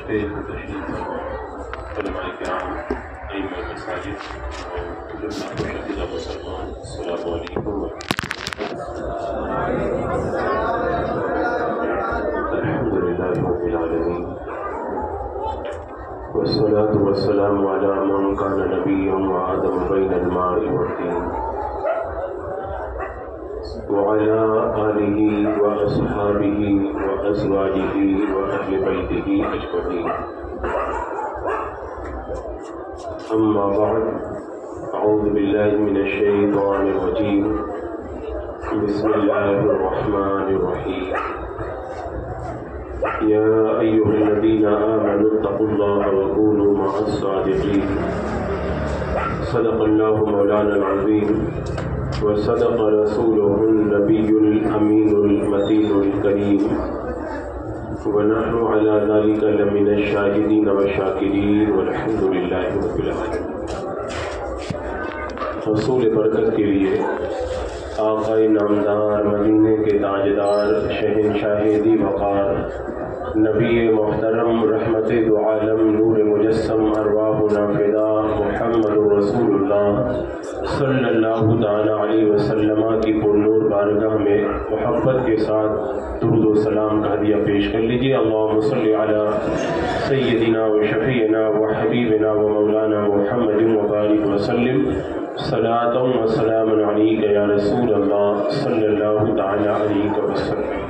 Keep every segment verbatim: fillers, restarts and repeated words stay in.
پیش و تشریف علماء کرام، ائمہ مساجد اور شہیدہ مسلمان، السلام علیکم الحمد للہ رب العالمین، والصلاة والسلام علی من کان نبیا وآدم بین الماء والطین وعلى آله وأصحابه وأزواجه وأهل بيته أجمعين. أما بعد، أعوذ بالله من الشيطان الرجيم. بسم الله الرحمن الرحيم. يا أيها الذين آمنوا اتقوا الله وكونوا مع الصادقين. صدق الله مولانا العظيم وصدق رسوله النبي الأمين المتين الكريم، ونحن على ذلك لمن الشاهدين والشاكرين والحمد لله رب العالمين. حصول برکت کے لیے آقائے نامدار، مدینے کے تاجدار، شہنشاہ دی وقار، نبی محترم، رحمت دو عالم، نور مجسم، ارواحنا فدا، محمد رسول اللہ صلی اللہ تعالی علیہ وسلم کی پرنور بارگاہ میں محبت کے ساتھ درود و سلام کا ہدیہ پیش کر لیجیے. اللہم صلی علی سیدنا و شفیعنا و حبیبنا و مولانا محمد وبارک وسلم، صلاۃ و سلام علیک یا رسول اللہ صلی اللہ تعالی علیہ وسلم.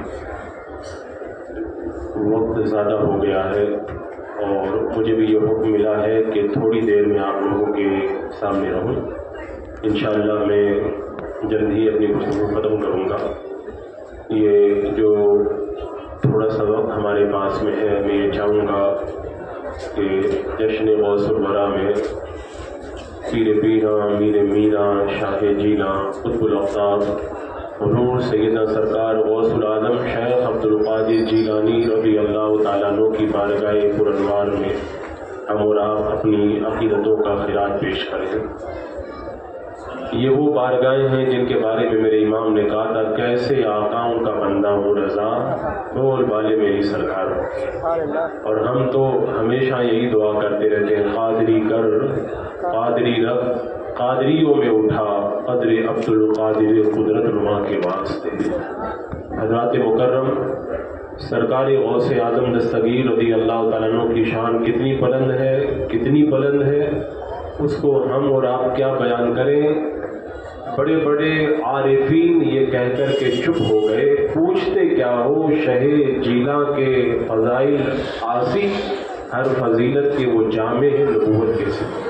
وقت زیادہ ہو گیا ہے اور مجھے بھی یہ حکم ملا ہے کہ تھوڑی دیر میں آپ لوگوں کے سامنے رہوں. انشاءاللہ میں جلد ہی اپنی گفتگو ختم کروں گا. یہ جو تھوڑا سا وقت ہمارے پاس میں ہے، میں یہ چاہوں گا کہ جشن غوث الورا میں پیر پیراں، میر میراں، شاہ جیلاں، قطب الاقطاب، حضور سیدنا سرکار غوث العالم شیخ عبد القادر جیلانی رضی اللہ تعالیٰ عنہ کی بارگاہ پرانوار میں ہم اور آپ اپنی عقیدتوں کا خراج پیش کریں. یہ وہ بارگاہیں ہیں جن کے بارے میں میرے امام نے کہا تھا، کیسے آقاؤں کا بندہ ہوں رضا، بول والے میری سرکار ہو. اور ہم تو ہمیشہ یہی دعا کرتے رہتے ہیں، قادری کر، قادری رکھ، قادریوں میں اٹھا، قدر عبد القادر قدرت نما کے واسطے. حضرات مکرم، سرکار غوث اعظم دستگیر رضی اللہ تعالیٰ عنہ کی شان کتنی بلند ہے، کتنی بلند ہے، اس کو ہم اور آپ کیا بیان کریں. بڑے بڑے عارفین یہ کہہ کر کے چپ ہو گئے، پوچھتے کیا ہو شہ جیلاں کے فضائل آسی، ہر فضیلت کے وہ جامع ہیں نبوت کے ساتھ.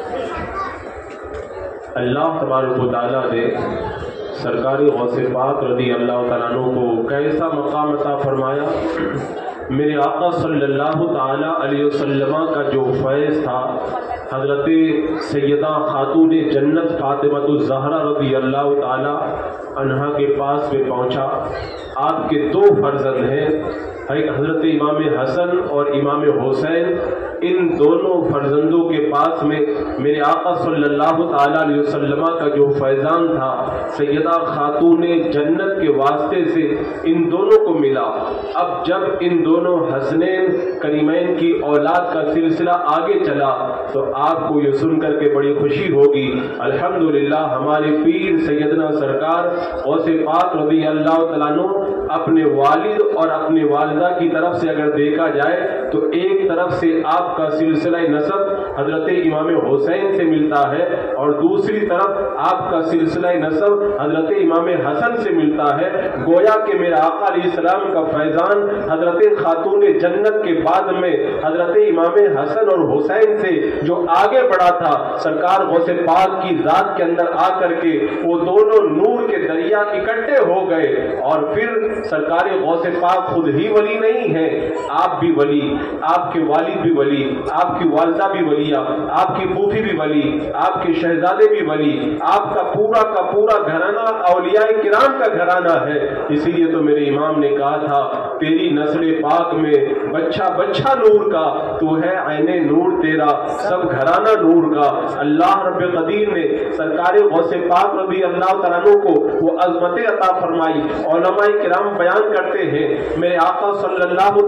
اللہ تبارک و تعالیٰ نے سرکار غوث پاک رضی اللہ تعالیٰ عنہ کو کیسا مقام عطا فرمایا. میرے آقا صلی اللہ تعالیٰ علیہ وسلم کا جو فیض تھا، حضرت سیدہ خاتون جنت فاطمہ الزہرا رضی اللہ تعالیٰ عنہا کے پاس میں پہنچا. آپ کے دو فرزند ہیں، حضرت امام حسن اور امام حسین. ان دونوں فرزندوں کے پاس میں میرے آقا صلی اللہ تعالیٰ علیہ وسلم کا جو فیضان تھا، سیدہ خاتون جنت کے واسطے سے ان دونوں کو ملا. اب جب ان دونوں حسنین کریمین کی اولاد کا سلسلہ آگے چلا تو آپ کو یہ سن کر کے بڑی خوشی ہوگی، الحمدللہ ہمارے پیر سیدنا سرکار غوث پاک رضی اللہ تعالیٰ عنہ اپنے والد اور اپنے والدہ کی طرف سے اگر دیکھا جائے تو ایک طرف سے آپ کا سلسلہ نسب حضرت امام حسین سے ملتا ہے اور دوسری طرف آپ کا سلسلہ نسب حضرت امام حسن سے ملتا ہے. گویا کہ میرے آقا علیہ السلام کا فیضان حضرت خاتون جنت کے بعد میں حضرت امام حسن اور حسین سے جو آگے بڑھا تھا، سرکار غوث پاک کی ذات کے اندر آ کر کے وہ دونوں نور کے دریا اکٹھے ہو گئے. اور پھر سرکار غوث پاک خود ہی ولی نہیں ہے، آپ بھی ولی، آپ کے والد بھی ولی، آپ کی والدہ بھی ولیہ، آپ کی پھوپھی بھی ولی، آپ کے شہزادے بھی ولی، آپ کا پورا کا پورا گھرانہ اولیاء کرام کا گھرانہ ہے. اسی لیے تو میرے امام نے کہا تھا، تیری نسل پاک میں بچہ بچہ نور کا، تو ہے عین نور تیرا، سب گھرانہ نور کا. اللہ رب قدیر نے سرکار غوث پاک رضی اللہ تعالیٰ عنہ کو وہ عظمت عطا فرمائی. علماء کرام بیان کرتے ہیں، میرے آقا صلی اللہ تعالیٰ علیہ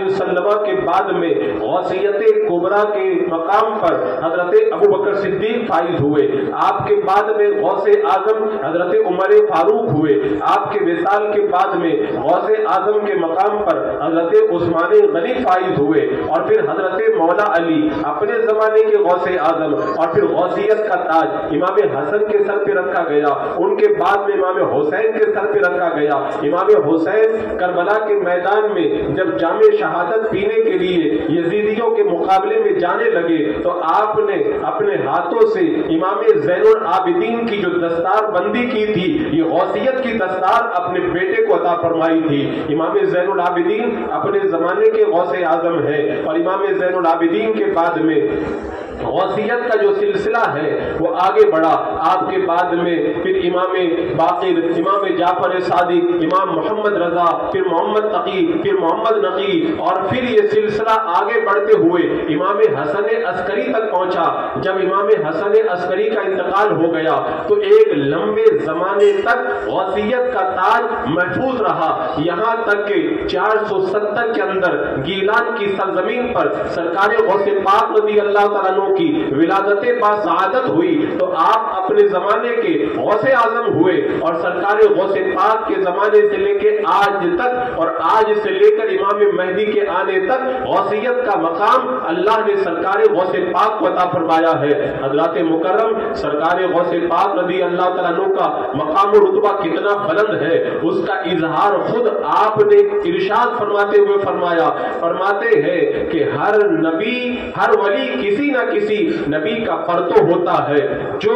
वसल्लम के बाद में गौसियत कुबरा के मकाम पर हजरत अबू बकर सिद्दीक फाइज हुए, आपके बाद में गौसे आजम हजरत उमर फारूक हुए, आपके विसाल के बाद में गौसे आजम के मकाम पर हजरत उस्मान गनी फाइज हुए, और फिर हजरत मौला अली अपने जमाने के गौसे आजम, और फिर गौसियत का ताज इमाम हसन के सर पे रखा गया, उनके बाद में इमाम हुसैन के सर पे रखा गया। इमाम हुसैन करबला के मैदान में जब जामे शहादत पीने के लिए यजीदियों के मुकाबले में जाने लगे तो आपने अपने हाथों से इमाम ज़ैनुल आबिदीन की जो दस्तार बंदी की थी, ये गौसियत की दस्तार अपने बेटे को अता फरमाई थी। इमाम ज़ैनुल आबिदीन अपने जमाने के गौसे आजम है, और इमाम ज़ैनुल आबिदीन के बाद में गौसियत का जो सिलसिला है वो आगे बढ़ा। आपके बाद में फिर इमाम बाक़िर, इमाम जाफर सादिक, इमाम मोहम्मद रजा, फिर मोहम्मद तकी, फिर मोहम्मद नकी, और फिर ये सिलसिला आगे बढ़ते हुए इमाम हसन अस्करी तक पहुंचा। जब इमाम हसन अस्करी का इंतकाल हो गया तो एक लंबे जमाने तक गौसियत का ताज महफूज रहा, यहाँ तक कि चार सौ सत्तर के अंदर गीलान की सरजमीन पर सरकार गौसे पाक रज़ी अल्लाह तआला अन्हु की विलादत बासआदत हुई तो आप अपने जमाने के गौसे आजम हुए, और सरकार गौसे पाक के जमाने से लेके आज तक और आज से लेकर इमाम महदी के आने तक गौसियत का मकाम अल्लाह ने सरकार गौसे पाक को अता फरमाया है। हजरत मुकर्रम सरकार गौसे पाक रज़ी अल्लाह तआला अन्हु का मकाम और रुतबा कितना बुलंद है उसका इजहार खुद आपने इरशाद फरमाते हुए फरमाया फरमाते हैं कि हर नबी हर वली किसी न किसी नबी का परतो होता है। जो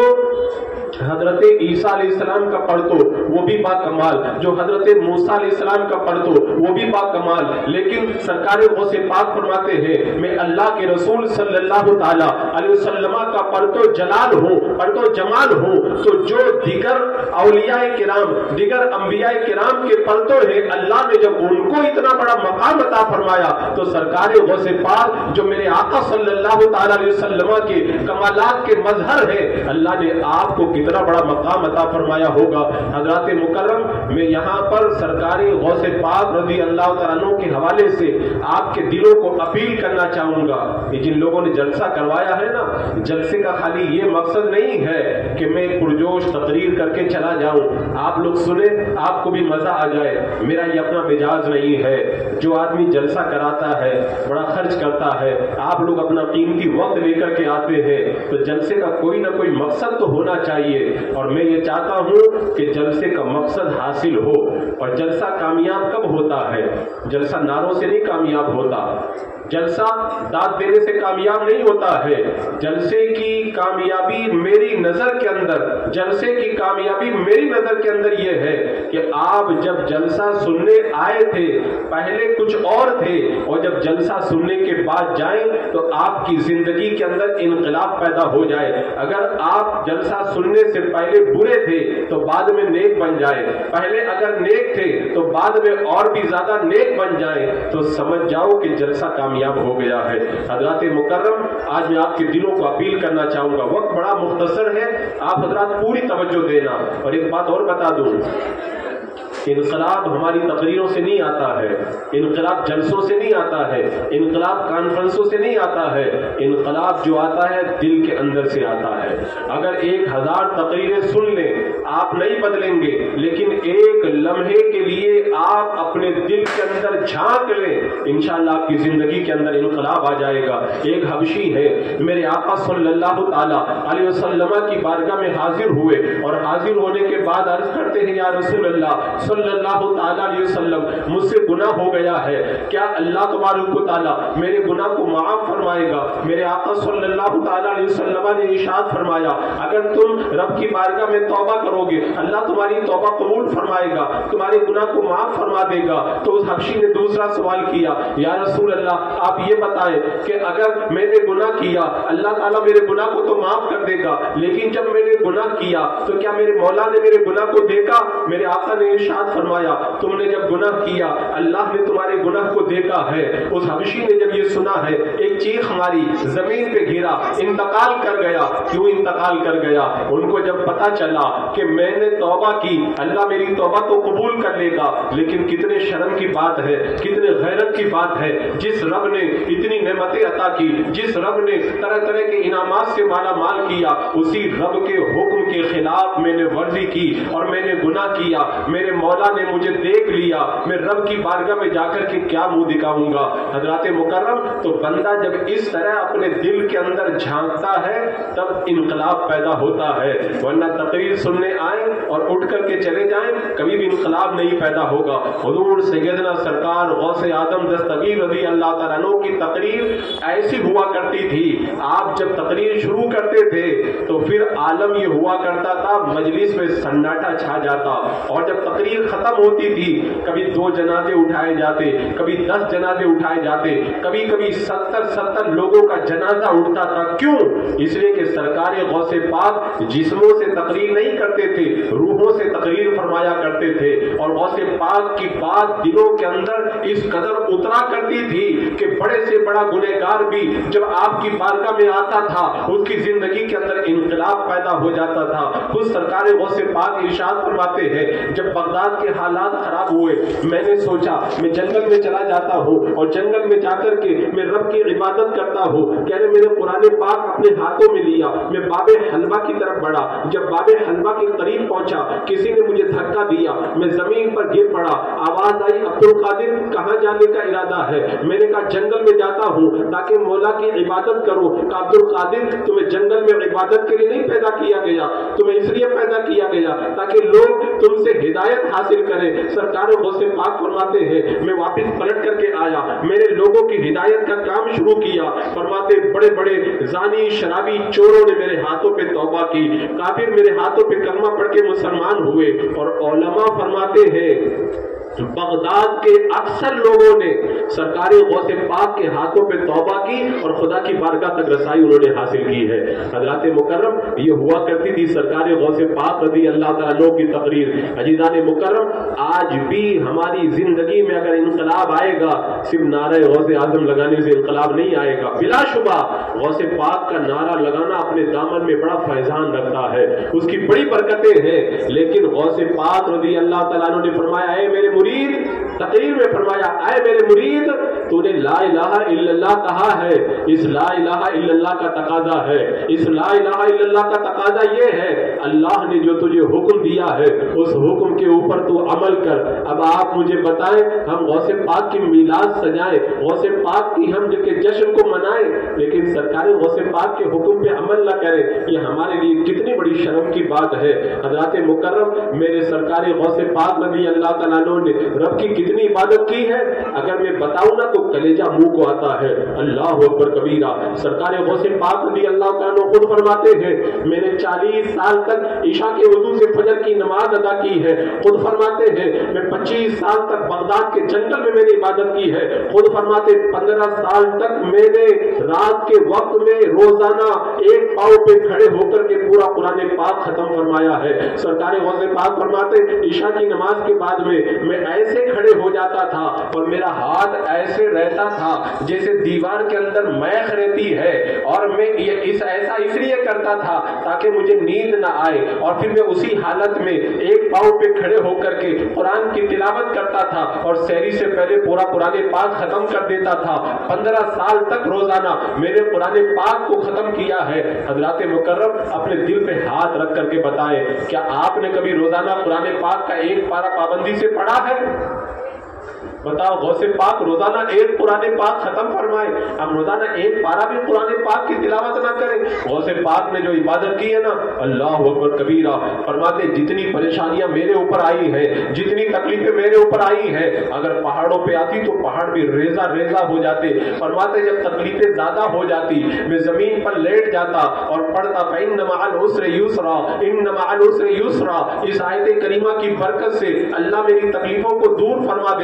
हजरत ईसा अलैहिस्सलाम का पढ़तो वो भी बाकमाल, जो हजरत मूसा अलैहिस्सलाम का पढ़तो वो भी बाकमाल, लेकिन सरकार गौसे पाक फरमाते हैं मैं अल्लाह के रसूल सल्लल्लाहु ताला अलैहि वसल्लम का पढ़तो जलाल हूँ, पढ़तो जमाल हूँ। तो जो दिगर औलियाए किराम दिगर अंबियाए किराम के पढ़तो है, अल्लाह ने जब उनको इतना बड़ा मकाम अता फरमाया तो सरकार गौसे पाक जो मेरे आका सल्लल्लाहु ताला अलैहि वसल्लम के कमालात के मजहर है, अल्लाह ने आपको कितना बड़ा मकाम अता फरमाया होगा। हजरत मुकर्रम मैं यहाँ पर सरकारी गौसे पाक रज़ी अल्लाह तआला अन्हु के हवाले से आपके दिलों को अपील करना चाहूंगा कि जिन लोगों ने जलसा करवाया है ना, जलसे का खाली ये मकसद नहीं है कि मैं पुरजोश तकरीर करके चला जाऊं, आप लोग सुने आपको भी मजा आ जाए, मेरा ये अपना मिजाज नहीं है। जो आदमी जलसा कराता है बड़ा खर्च करता है, आप लोग अपना कीमती वक्त लेकर के आते हैं तो जलसे का कोई ना कोई मकसद तो होना चाहिए, और मैं ये चाहता हूं कि जलसे का मकसद हासिल हो। और जलसा कामयाब कब होता है? जलसा नारों से नहीं कामयाब होता, जलसा दाद देने से कामयाब नहीं होता है। जलसे की कामयाबी मेरी नजर के अंदर जलसे की कामयाबी मेरी नजर के अंदर यह है कि आप जब जलसा सुनने आए थे पहले कुछ और थे, और जब जलसा सुनने के बाद जाएं तो आपकी जिंदगी के अंदर इनकलाब पैदा हो जाए। अगर आप जलसा सुनने से पहले बुरे थे तो बाद में नेक बन जाए, पहले अगर नेक थे तो बाद में और भी ज्यादा नेक बन जाए, तो समझ जाओ कि जलसा कामयाब हो गया है। हजरत मुकर्रम आज मैं आपके दिलों को अपील करना चाहूंगा, वक्त बड़ा मुख्तसर है, आप हजरत पूरी तवज्जो देना। और एक बात और बता दूं, इनकलाब हमारी तकरीरों से नहीं आता है, इनकलाब जलसों से नहीं आता है, इनकलाब कॉन्फ्रेंसों से नहीं आता है, इनकलाब जो आता है दिल के अंदर से आता है। अगर एक हजार तकरीरें सुन लें आप नहीं बदलेंगे, लेकिन एक लम्हे के लिए आप अपने दिल के अंदर झांक लें, इंशाअल्लाह आपकी जिंदगी के अंदर इनकलाब आ जाएगा। एक हबशी है मेरे आका सल्लल्लाहु ताला अलैहि वसल्लम की बारगाह में हाजिर हुए, और हाजिर होने के बाद अर्ज करते हैं या रसूल अल्लाह सल्लल्लाहु ताला अलैहि वसल्लम मुझसे गुनाह हो गया है, क्या अल्लाह तबारक व तआला मेरे गुनाह को माफ फरमाएगा? मेरे आका सल्लल्लाहु ताला अलैहि वसल्लम ने इरशाद फरमाया अगर तुम रब की बारगाह में तौबा करोगे अल्लाह तुम्हारी तौबा कबूल फरमाएगा, तुम्हारे गुनाह को माफ फरमा देगा। तो उस हबशी ने दूसरा सवाल किया या रसूल अल्लाह आप ये बताएं कि अगर मैंने गुनाह किया अल्लाह ताला मेरे गुनाह को तो माफ कर देगा, लेकिन जब मैंने गुनाह किया तो क्या मेरे मौला ने मेरे गुनाह को देखा? मेरे आका ने इरशाद ارشاد فرمایا تم نے جب گناہ کیا اللہ نے تمہارے گناہ کو دیکھا ہے. اس حبشی نے جب یہ سنا ہے ایک چیخ ماری, زمین پہ گرا, انتقال کر گیا. کیوں انتقال کر گیا؟ ان کو جب پتا چلا کہ میں نے توبہ کی, اللہ میری توبہ تو قبول کر لے گا, لیکن کتنے شرم کی بات ہے, کتنے غیرت کی بات ہے. جس رب نے اتنی نعمتیں عطا کی, جس رب نے طرح طرح کے انعامات سے مالا مال کیا, اسی رب کے حکم کے خلاف میں نے ورزی کی اور میں نے گناہ کیا. میرے مولا نے مجھے دیکھ لیا, میں رب کی بارگاہ میں جا کر کے کیا منہ دکھاؤں گا. حضرات مکرم, تو بندہ جب اس طرح اپنے دل کے اندر جھانکتا ہے تب انقلاب پیدا ہوتا ہے, ورنہ تقریر سننے آئیں اور اٹھ کر کے چلے جائیں کبھی بھی انقلاب نہیں پیدا ہوگا. حضور سیدنا سرکار غوث اعظم دستگیر رضی اللہ تعالیٰ عنہ کی تقریر ایسی ہوا کرتی تھی, آپ جب تقریر شروع کرتے تھے تو پھر عالم یہ ہوا کرتا تھا مجلس میں سناٹا چھا جاتا, اور جب تقریر ختم ہوتی تھی کبھی دو جنازے اٹھائے جاتے, کبھی دس جنازے اٹھائے جاتے, کبھی کبھی ستر ستر لوگوں کا جنازہ اٹھتا تھا. کیوں؟ اس لیے کہ سرکار غوث پاک جسموں سے تقریر نہیں کرتے تھے, روحوں سے تقریر فرمایا کرتے تھے. اور غوث پاک کی بات دلوں کے اندر اس قدر اترا کرتی تھی کہ بڑے سے بڑا گنہگار بھی جب آپ کی بارگاہ میں آتا تھا اس کی زندگی کے اندر انقلاب پیدا ہو جاتا تھا. خود سرکار غوث پاک ارشاد فرماتے ہیں جب بغداد کے حالات خراب ہوئے میں نے سوچا میں جنگل میں چلا جاتا ہوں اور جنگل میں جا کر کے میں رب کی عبادت کرتا ہوں. کہنے میں نے قرآن پاک اپنے ہاتھوں میں لیا, میں باب حلوہ کی طرف بڑھا. جب باب حلوہ کے قریب پہنچا کسی نے مجھے دھکا دیا, میں زمین پر گر پڑا. آواز آئی عبد القادر کہاں جانے کا ارادہ ہے؟ میں نے کہا جنگل میں جاتا ہوں تاکہ مولا کی عبادت کرو. کہ عبد القادر تمہیں جنگل میں عبادت کے لیے نہیں پیدا کیا گیا, تمہیں اس لیے پیدا کیا گیا تاکہ لوگ تم سے ہدایت حاصل کریں. سرکار غوث پاک فرماتے ہیں میں واپس پلٹ کر کے آیا, میں نے لوگوں کی ہدایت کا کام شروع کیا. فرماتے بڑے بڑے زانی شرابی چوروں نے میرے ہاتھوں پہ توبہ کی, کافر میرے ہاتھوں پہ کلمہ پڑھ کے مسلمان ہوئے. اور علماء فرماتے ہیں بغداد کے اکثر لوگوں نے سرکار غوث پاک کے ہاتھوں پہ توبہ کی اور خدا کی بارگاہ تک رسائی انہوں نے حاصل کی ہے. حضرات مکرم, یہ ہوا کرتی تھی سرکار غوث پاک رضی اللہ تعالیٰ عنہ کی تقریر. عزیزان مکرم, آج بھی ہماری زندگی میں اگر انقلاب آئے گا صرف نعرہ غوث اعظم لگانے سے انقلاب نہیں آئے گا. بلا شبہ غوث پاک کا نعرہ لگانا اپنے دامن میں بڑا فیضان رکھتا ہے, اس کی بڑی برکتیں ہیں. لیکن غوث پاک رضی اللہ تعالیٰ عنہ نے فرمایا اے میرے مرید, تقریر میں فرمایا اے میرے مرید تو نے لا الہ الا اللہ کہا ہے, اس لا الہ الا اللہ کا تقاضا ہے, اس لا الہ الا اللہ کا تقاضا یہ ہے اللہ نے جو تجھے حکم دیا ہے اس حکم کے اوپر تو عمل کر. اب آپ مجھے بتائیں ہم غوث پاک کی میلاد سجائیں, غوث پاک کی ہم کے جشن کو منائیں, لیکن سرکار غوث پاک کے حکم پہ عمل نہ کریں, یہ ہمارے لیے کتنی بڑی شرم کی بات ہے. حضرات مکرم, میرے سرکار غوث پاک رضی اللہ تعالیٰ عنہ نے رب کی کتنی عبادت کی ہے اگر میں بتاؤں نا تو کلیجہ منہ کو آتا ہے. اللہ اکبر کبیرہ. سرکار غوث پاک رضی اللہ تعالیٰ عنہ خود فرماتے ہیں میں نے چالیس سال تک عشاء کے وضو سے فجر کی نماز ادا کی ہے. خود فرماتے ہیں میں پچیس سال تک بغداد کے جنگل میں میں نے عبادت کی ہے. خود فرماتے پندرہ سال تک میں نے رات کے وقت میں روزانہ ایک پاؤں پہ کھڑے ہو کر کے پورا قرآن پاک ختم فرمایا ہے. سرکار غوث پاک فرماتے عشاء کی نماز کے بعد میں میں ایسے کھڑے ہو جاتا تھا اور میرا ہاتھ ایسے رہتا تھا جیسے دیوار کے اندر میخ رہتی ہے, اور میں یہ اس ایسا اس لیے کرتا تھا تاکہ مجھے نیند نہ آئے, اور پھر میں اسی حالت میں ایک پاؤں پہ کھڑے ہو کر کے قرآن کی تلاوت کرتا تھا اور سحری سے پہلے پورا قرآن پاک ختم کر دیتا تھا. پندرہ سال تک روزانہ میں نے قرآن پاک کو ختم کیا ہے. حضرات مکرم, اپنے دل پہ ہاتھ رکھ کر کے بتائیں کیا آپ نے کبھی روزانہ قرآن پاک کا ایک پارہ پابندی سے پڑھا ہے؟ بتاؤ, غوث پاک روزانہ ایک قرآن پاک ختم فرمائے, ہم روزانہ ایک پارہ بھی قرآن پاک کی تلاوت نہ کریں. غوث پاک نے جو عبادت کی ہے نا, اللہ اکبر کبیرہ. فرماتے جتنی پریشانیاں میرے اوپر آئی ہیں, جتنی تکلیفیں میرے اوپر آئی ہیں, اگر پہاڑوں پہ آتی تو پہاڑ بھی ریزہ ریزہ ہو جاتے. فرماتے جب تکلیفیں زیادہ ہو جاتی میں زمین پر لیٹ جاتا اور پڑھتا فإن مع العسر یسرا ان مع العسر یسرا. اس آیت کریمہ کی برکت سے اللہ میری تکلیفوں کو دور فرما دیتا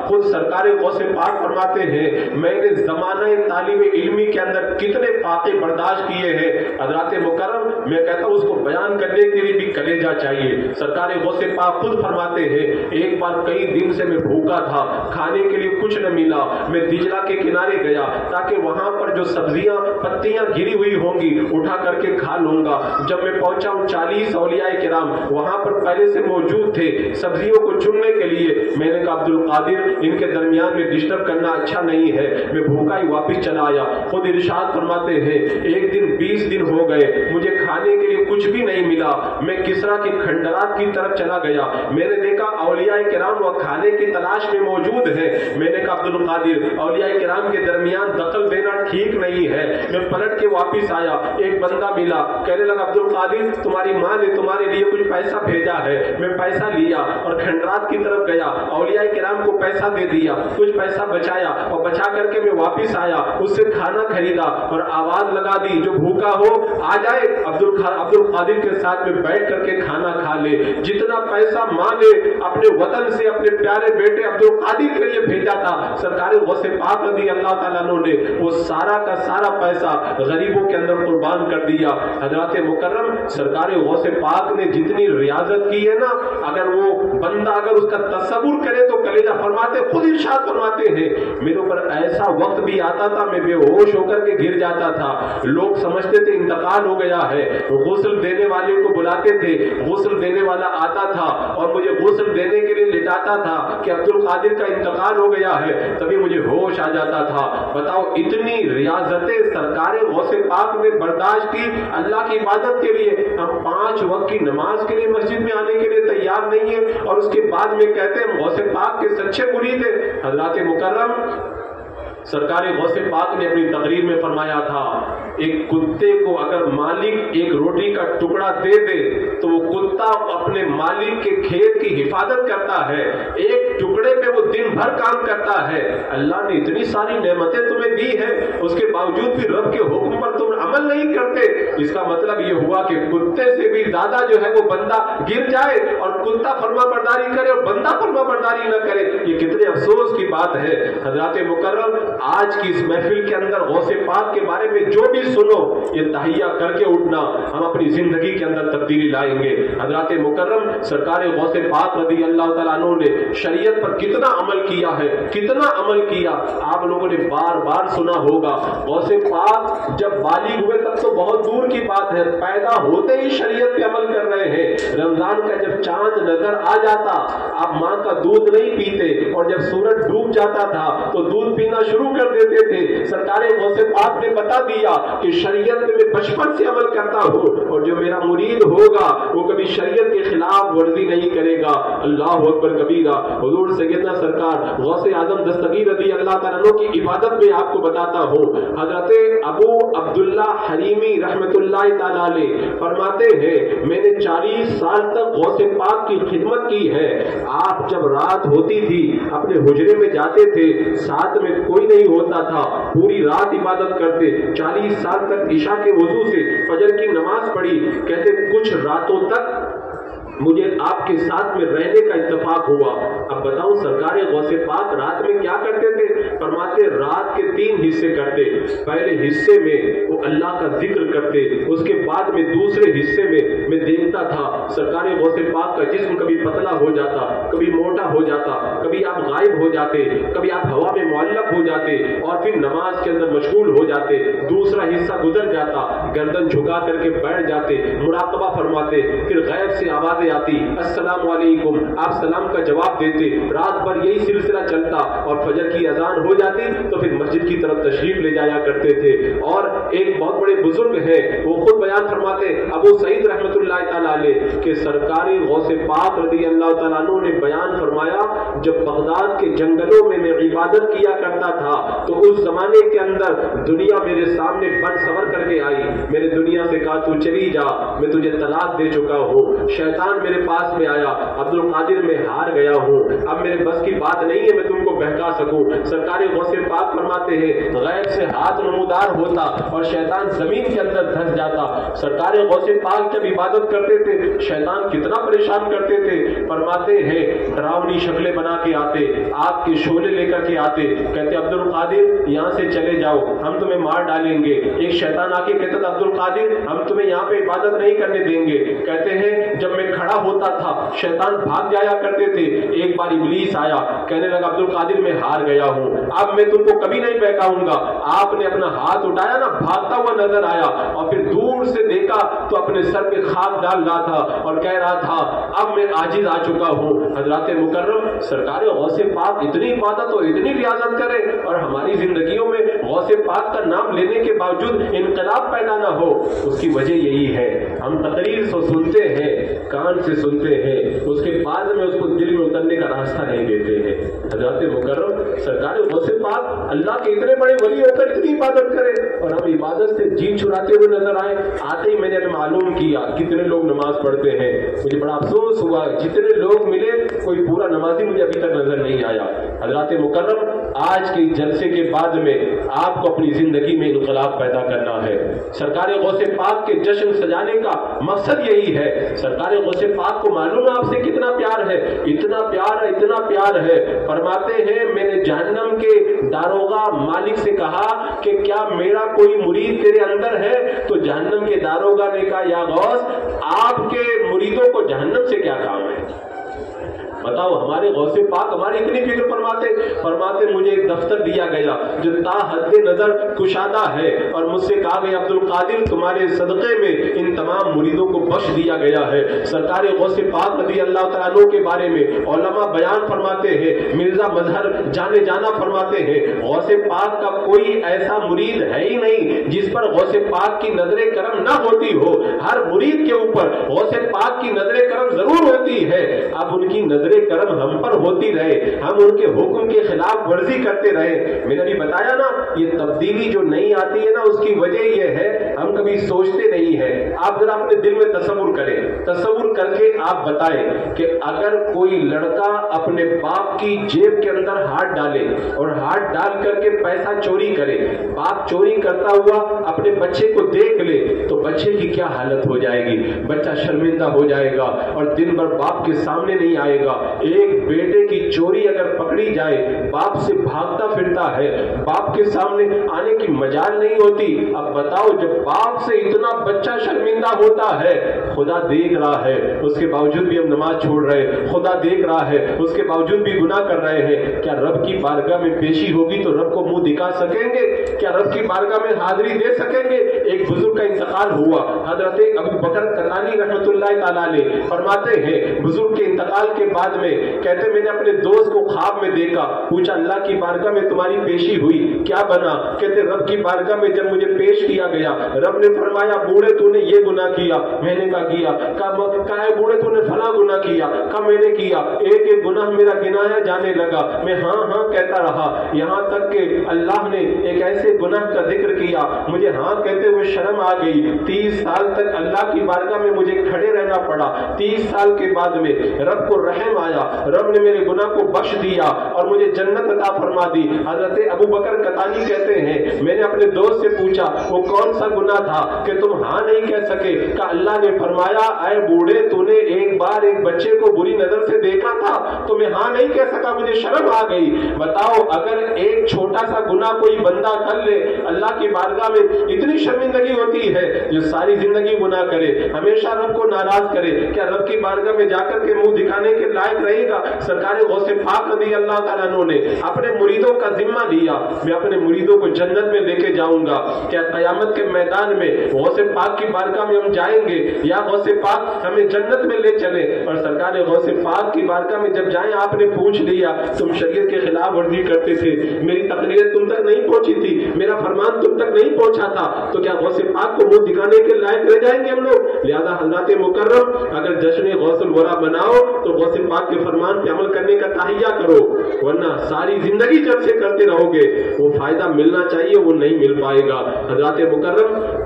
खुद सरकार गौसे पाक फरमाते हैं मैंने ज़माना तालिब इल्मी के अंदर कितने फाके बर्दाश्त किए हैं हज़रात मुकर्रम, मैं कहता हूँ उसको बयान करने के लिए भी कलेजा चाहिए। सरकार गौसे पाक खुद फरमाते हैं एक बार कई दिन से मैं भूखा था, खाने के लिए कुछ न मिला, मैं दिजला के किनारे गया ताकि वहां पर जो सब्जियां पत्तियां गिरी हुई होंगी उठा करके खा लूंगा। जब मैं पहुंचा हूं चालीस औलियाए किराम वहां पर पहले से मौजूद थे सब्जियों को चुनने के लिए। मैंने कहा अब्दुल कादिर इनके दरमियान में डिस्टर्ब करना अच्छा नहीं है, मैं भूखा ही वापस चला आया। खुद इरशाद फरमाते हैं एक दिन बीस दिन हो गए मुझे खाने के लिए कुछ भी नहीं मिला, मैं किसरा की खंडरात की तरफ चला गया, मैंने देखा औलियाए किराम वह खाने की तलाश में मौजूद है। मैंने कहा अब्दुल कादिर औलियाए किराम के दरमियान दखल देना ठीक नहीं है। मैं पलट के वापस आया, एक बंदा मिला, कहने लगा अब्दुल कादिर तुम्हारी माँ ने तुम्हारे लिए कुछ पैसा भेजा है। मैं पैसा लिया और खंडरात की तरफ गया, औलियाए किराम को पैसा दे दिया, कुछ पैसा बचाया और बचा करके मैं वापस आया, उससे खाना खरीदा और आवाज लगा दी जो भूखा हो आ जाए अब्दुल अब्दुल कादिर के साथ में बैठ करके खाना खा ले। जितना पैसा माँ ने अपने वतन से अपने प्यारे बेटे अब्दुल कादिर के लिए भेजा था सरकार गौसे पाक रज़ी अल्लाह ताला अन्हु ने वो सारा का सारा पैसा गरीबों के अंदर कुर्बान कर दिया। हजरत मुकर्रम सरकार गौसे पाक ने जितनी रियाजत की है ना, अगर वो बंदा अगर उसका तसव्वुर करे तो कलेजा फरमाते खुद इरशाद फरमाते हैं मेरे ऊपर ऐसा वक्त भी आता था मैं बेहोश होकर के गिर जाता था, लोग समझते थे इंतकाल हो गया है, गुस्ल देने वाले को बुलाते थे, गुस्ल देने वाला आता था और मुझे गुस्ल देने के लिए लिटाता था कि अब्दुल कादिर का इंतकाल हो गया है, तभी मुझे होश आ जाता था। बताओ इतनी रियाजतें सरकार गौसे पाक ने बर्दाश्त की अल्लाह की इबादत के लिए। हम पांच वक्त की नमाज के लिए मस्जिद में आने के लिए तैयार नहीं है और उसके बाद में कहते हैं गौसे पाक के सच्चे मुरीद हैं। हज़रत मुकर्रम सरकार गौसे पाक ने अपनी तकरीर में फरमाया था एक कुत्ते को अगर मालिक एक रोटी का टुकड़ा दे दे तो वो कुत्ता अपने मालिक के खेत की हिफाजत करता है, एक टुकड़े पे वो दिन भर काम करता है। अल्लाह ने इतनी सारी नेमतें तुम्हें दी है उसके बावजूद भी रब के हुक्म पर तुम अमल नहीं करते। इसका मतलब ये हुआ कि कुत्ते से भी ज्यादा जो है वो बंदा गिर जाए और कुत्ता फर्मा बरदारी करे और बंदा फर्मा बरदारी न करे, ये कितने अफसोस की बात है। हजरत मुकर्रम आज की इस महफिल के अंदर गौसे पाक के बारे में जो भी सुनो ये तहिया करके उठना, हम अपनी जिंदगी के अंदर तब्दीली लाएंगे। हजरत मुकर्रम सरकार गौसे पाक रज़ी अल्लाह ताला अन्हु ने शरीयत पर कितना अमल किया है, कितना अमल किया आप लोगों ने बार बार सुना होगा। गौसे पाक जब बालिग हुए तब तो बहुत दूर की बात है, पैदा होते ही शरीयत पे अमल कर रहे हैं। रमजान का जब चांद नजर आ जाता आप माँ का दूध नहीं पीते और जब सूरज डूब जाता था तो दूध पीना शुरू कर देते थे। सरकार गौसे पाक ने बता दिया कि शरीयत में मैं बचपन से अमल करता हूँ और जो मेरा मुरीद होगा वो कभी शरीयत के खिलाफ वर्जी नहीं करेगा। अल्लाह अकबर कबीरा। हुजूर सैयदना सरकार गौसे आजम दस्तगीर रज़ी अल्लाह ताला अन्हु की इबादत में आपको बताता हूँ। हजरत अबू अब्दुल्ला हरीमी रहमतुल्लाह ताला अलैह फरमाते हैं मैंने चालीस साल तक गौसे पाक की खिदमत की है। आप जब रात होती थी अपने हुजरे में जाते थे, साथ में कोई नहीं होता था, पूरी रात इबादत करते, चालीस साल तक ईशा के वजू से फजर की नमाज पढ़ी। कहते कुछ रातों तक मुझे आपके साथ में रहने का इत्तेफाक हुआ। अब बताऊं सरकार गौसे पाक रात में क्या करते थे? फरमाते रात के तीन हिस्से करते, पहले हिस्से में वो अल्लाह का जिक्र करते, उसके बाद में दूसरे हिस्से में मैं देखता था सरकार गौसे पाक का जिस्म कभी पतला हो जाता, कभी मोटा हो जाता, कभी आप गायब हो जाते, कभी आप हवा में मुअल्लक हो जाते और फिर नमाज के अंदर मशगूल हो जाते। दूसरा हिस्सा गुजर जाता, गर्दन झुका करके बैठ जाते, मुराकबा फरमाते, फिर गैब से आवाज आती अस्सलाम वालेकुम, आप सलाम का जवाब देते। रात भर यही सिलसिला चलता और फजर की अजान हो जाती तो फिर मस्जिद की तरफ तशरीफ ले जाया करते थे। और एक बहुत बड़े बुजुर्ग है वो खुद बयान फरमाते अबू सईद रहमतुल्लाह ताला अलैह के सरकारी गौसे पाक रज़ी अल्लाह ताला अन्हु ने बयान फरमाया जब बगदाद के जंगलों में मैं इबादत किया करता था तो उस जमाने के अंदर दुनिया मेरे सामने बन सवर करके आई। मैंने दुनिया से कहा तू चली जा, मैं तुझे तलाक दे चुका हूँ। शैतान मेरे पास में आया, अब्दुल कादिर मैं हार गया हूँ, अब मेरे बस की बात नहीं है मैं तुमको बहका सकूं। सरकार गौसे पाक फरमाते फरमाते हैं गैब से हाथ नमूदार होता और शैतान जमीन के अंदर धंस जाता। सरकार गौसे पाक जब इबादत करते थे शैतान कितना परेशान करते थे। फरमाते हैं डरावनी शक्लें बना के आते, आग के शोले लेकर के आते, कहते अब्दुल कादिर यहाँ से चले जाओ, हम तुम्हें मार डालेंगे। एक शैतान आके कहता था अब्दुल कादिर हम तुम्हें यहाँ पे इबादत नहीं करने देंगे। कहते हैं जब मैं खड़ा होता था शैतान भाग जाया करते थे। एक बार इब्लीस आया, कहने लगा अब्दुल कादिर मैं हार गया हूँ, अब मैं तुमको कभी नहीं बहकाऊंगा। आपने अपना हाथ उठाया ना, भागता हुआ नजर आया और फिर दूर से देखा तो अपने सर पे खाक डाल रहा था और कह रहा था अब मैं आजिज आ चुका हूँ। हजरत मुकर्रम सरकार गौसे पाक इतनी इबादत और इतनी रियाजत करे और हमारी जिंदगियों में गौसे पाक का नाम लेने के बावजूद इनकलाब पैदा ना हो, उसकी वजह यही है हम तकरीर से सुनते हैं, कान से सुनते हैं, उसके बाद में उसको दिल में उतरने का रास्ता नहीं देते हैं। हजरत मुकर्रम सरकार गौसे पाक अल्लाह के इतने बड़े वली होकर इतनी इबादत करे और हम इबादत से जी छुड़ाते हुए नजर आए। आते ही मैंने मालूम किया कितने लोग नमाज पढ़ते हैं, मुझे बड़ा अफसोस हुआ जितने लोग मिले कोई पूरा नमाजी मुझे अभी तक नजर नहीं आया। हजरत मुकर्रम आज के जलसे के बाद में आपको अपनी जिंदगी में इनकलाब पैदा करना है। सरकार गौसे पाक के जश्न सजाने का मकसद यही है। सरकार गौसे पाक को मालूम है आपसे कितना प्यार है, इतना प्यार है, इतना प्यार है। फरमाते हैं मैंने जहन्नम के दारोगा मालिक से कहा कि क्या मेरा कोई मुरीद तेरे अंदर है? तो जहन्नम के दारोगा ने कहा या गौस आपके मुरीदों को जहन्नम से क्या काम है? बताओ हमारे गौसे पाक हमारी इतनी फिक्र फरमाते फरमाते मुझे एक दफ्तर दिया गया जो ता हद नजर कुशादा है और मुझसे कहा गया अब्दुल कादिर तुम्हारे सदक़े में इन तमाम मुरीदों को बख्श दिया गया है। सरकार गौसे पाक रज़ी अल्लाह तआला अन्हु के बारे में उलमा बयान फरमाते हैं, मिर्जा मजहर जाने जाना फरमाते हैं गौसे पाक का कोई ऐसा मुरीद है ही नहीं जिस पर गौसे पाक की नजरे करम ना होती हो। हर मुरीद के ऊपर गौसे पाक की नजरे करम जरूर होती है। अब उनकी नजर करम हम पर होती रहे, हम उनके हुक्म के खिलाफ वर्जी करते रहे। मैंने भी बताया ना ये तब्दीली जो नहीं आती है ना उसकी वजह ये है हम कभी सोचते नहीं है। आप जरा अपने दिल में तसव्वुर करें, तसव्वुर करके आप बताएं कि अगर कोई लड़का अपने बाप की जेब के अंदर हाथ डाले और हाथ डाल करके पैसा चोरी करे, बाप चोरी करता हुआ अपने बच्चे को देख ले तो बच्चे की क्या हालत हो जाएगी? बच्चा शर्मिंदा हो जाएगा और दिन भर बाप के सामने नहीं आएगा। एक बेटे की चोरी अगर पकड़ी जाए बाप से भागता फिरता है, बाप के सामने आने की मजाल नहीं होती। अब बताओ जब बाप से इतना बच्चा शर्मिंदा होता है, खुदा देख रहा है उसके बावजूद भी हम नमाज छोड़ रहे हैं, खुदा देख रहा है उसके बावजूद भी गुनाह कर रहे हैं, क्या रब की बारगाह में पेशी होगी तो रब को मुंह दिखा सकेंगे? क्या रब की बारगाह में हाजिरी दे सकेंगे? एक बुजुर्ग का इंतकाल हुआ, हजरत अबू बकर कतानी रहमतुल्लाह तआला अलैह फरमाते हैं बुजुर्ग के इंतकाल के बाद में कहते मैंने अपने दोस्त को ख्वाब में देखा, पूछा अल्लाह की बारगाह में तुम्हारी पेशी हुई क्या बना? कहते रब की बारगाह में जब मुझे पेश किया गया रब ने फरमाया बूढ़े तूने ये गुनाह किया, मैंने कहा किया, कहा बूढ़े तूने फला गुनाह किया, कहा मैंने किया, एक एक गुनाह मेरा गिनाया जाने लगा, मैं हाँ हाँ कहता रहा, यहाँ तक कि अल्लाह ने एक ऐसे गुनाह का जिक्र किया मुझे हाँ कहते हुए शर्म आ गई। तीस साल तक अल्लाह की बारगाह में मुझे खड़े रहना पड़ा। तीस साल के बाद में रब को रहम आया, रब ने मेरे गुनाह को बख्श दिया और मुझे जन्नत अता फरमा दी। हजरत अबू बकर कतानी कहते हैं मैंने अपने दोस्त से पूछा वो कौन सा गुनाह था कि तुम हाँ नहीं कह सके? का अल्लाह ने फरमाया ऐ बूढ़े तूने एक बार एक बच्चे को बुरी नजर से देखा था तो मैं हाँ नहीं कह सका, मुझे शर्म आ गई। बताओ अगर एक छोटा सा गुनाह कोई बंदा कर ले अल्लाह की बारगाह में इतनी शर्मिंदगी होती है, जो सारी जिंदगी गुनाह करे हमेशा रब को नाराज करे, क्या रब की बारगाह में जाकर के मुंह दिखाने के लायक रहेगा? सरकार गौसे पाक रज़ी अल्लाह तआला अन्हु ने अपने मुरीदों का जिम्मा लिया, मैं अपने मुरीदों को जन्नत में लेके जाऊंगा। क्या कयामत के मैदान में गौसे पाक की बारगाह में हम जाएंगे या गौसे पाक हमें जन्नत में ले चले? और सरकार गौसे पाक की बारगाह में जब जाए आपने पूछ लिया तुम शरीयत के खिलाफ वर्जी करते थे, मेरी तकरीर तुम तक नहीं पहुंची थी, मेरा फरमान तुम तक नहीं पहुंचा था, तो क्या गौसे पाक को मुंह दिखाने के लायक रह जाएंगे हम लोग? लिहाजा हज़रत मुकर्रम अगर जश्न गौसुल वरा बनाओ तो गौसे पाक के फरमान पे अमल करने का तहिया करो, वरना सारी जिंदगी जब से करते रहोगे वो फायदा मिलना चाहिए वो नहीं मिल पाएगा। हज़रत मुकर्रम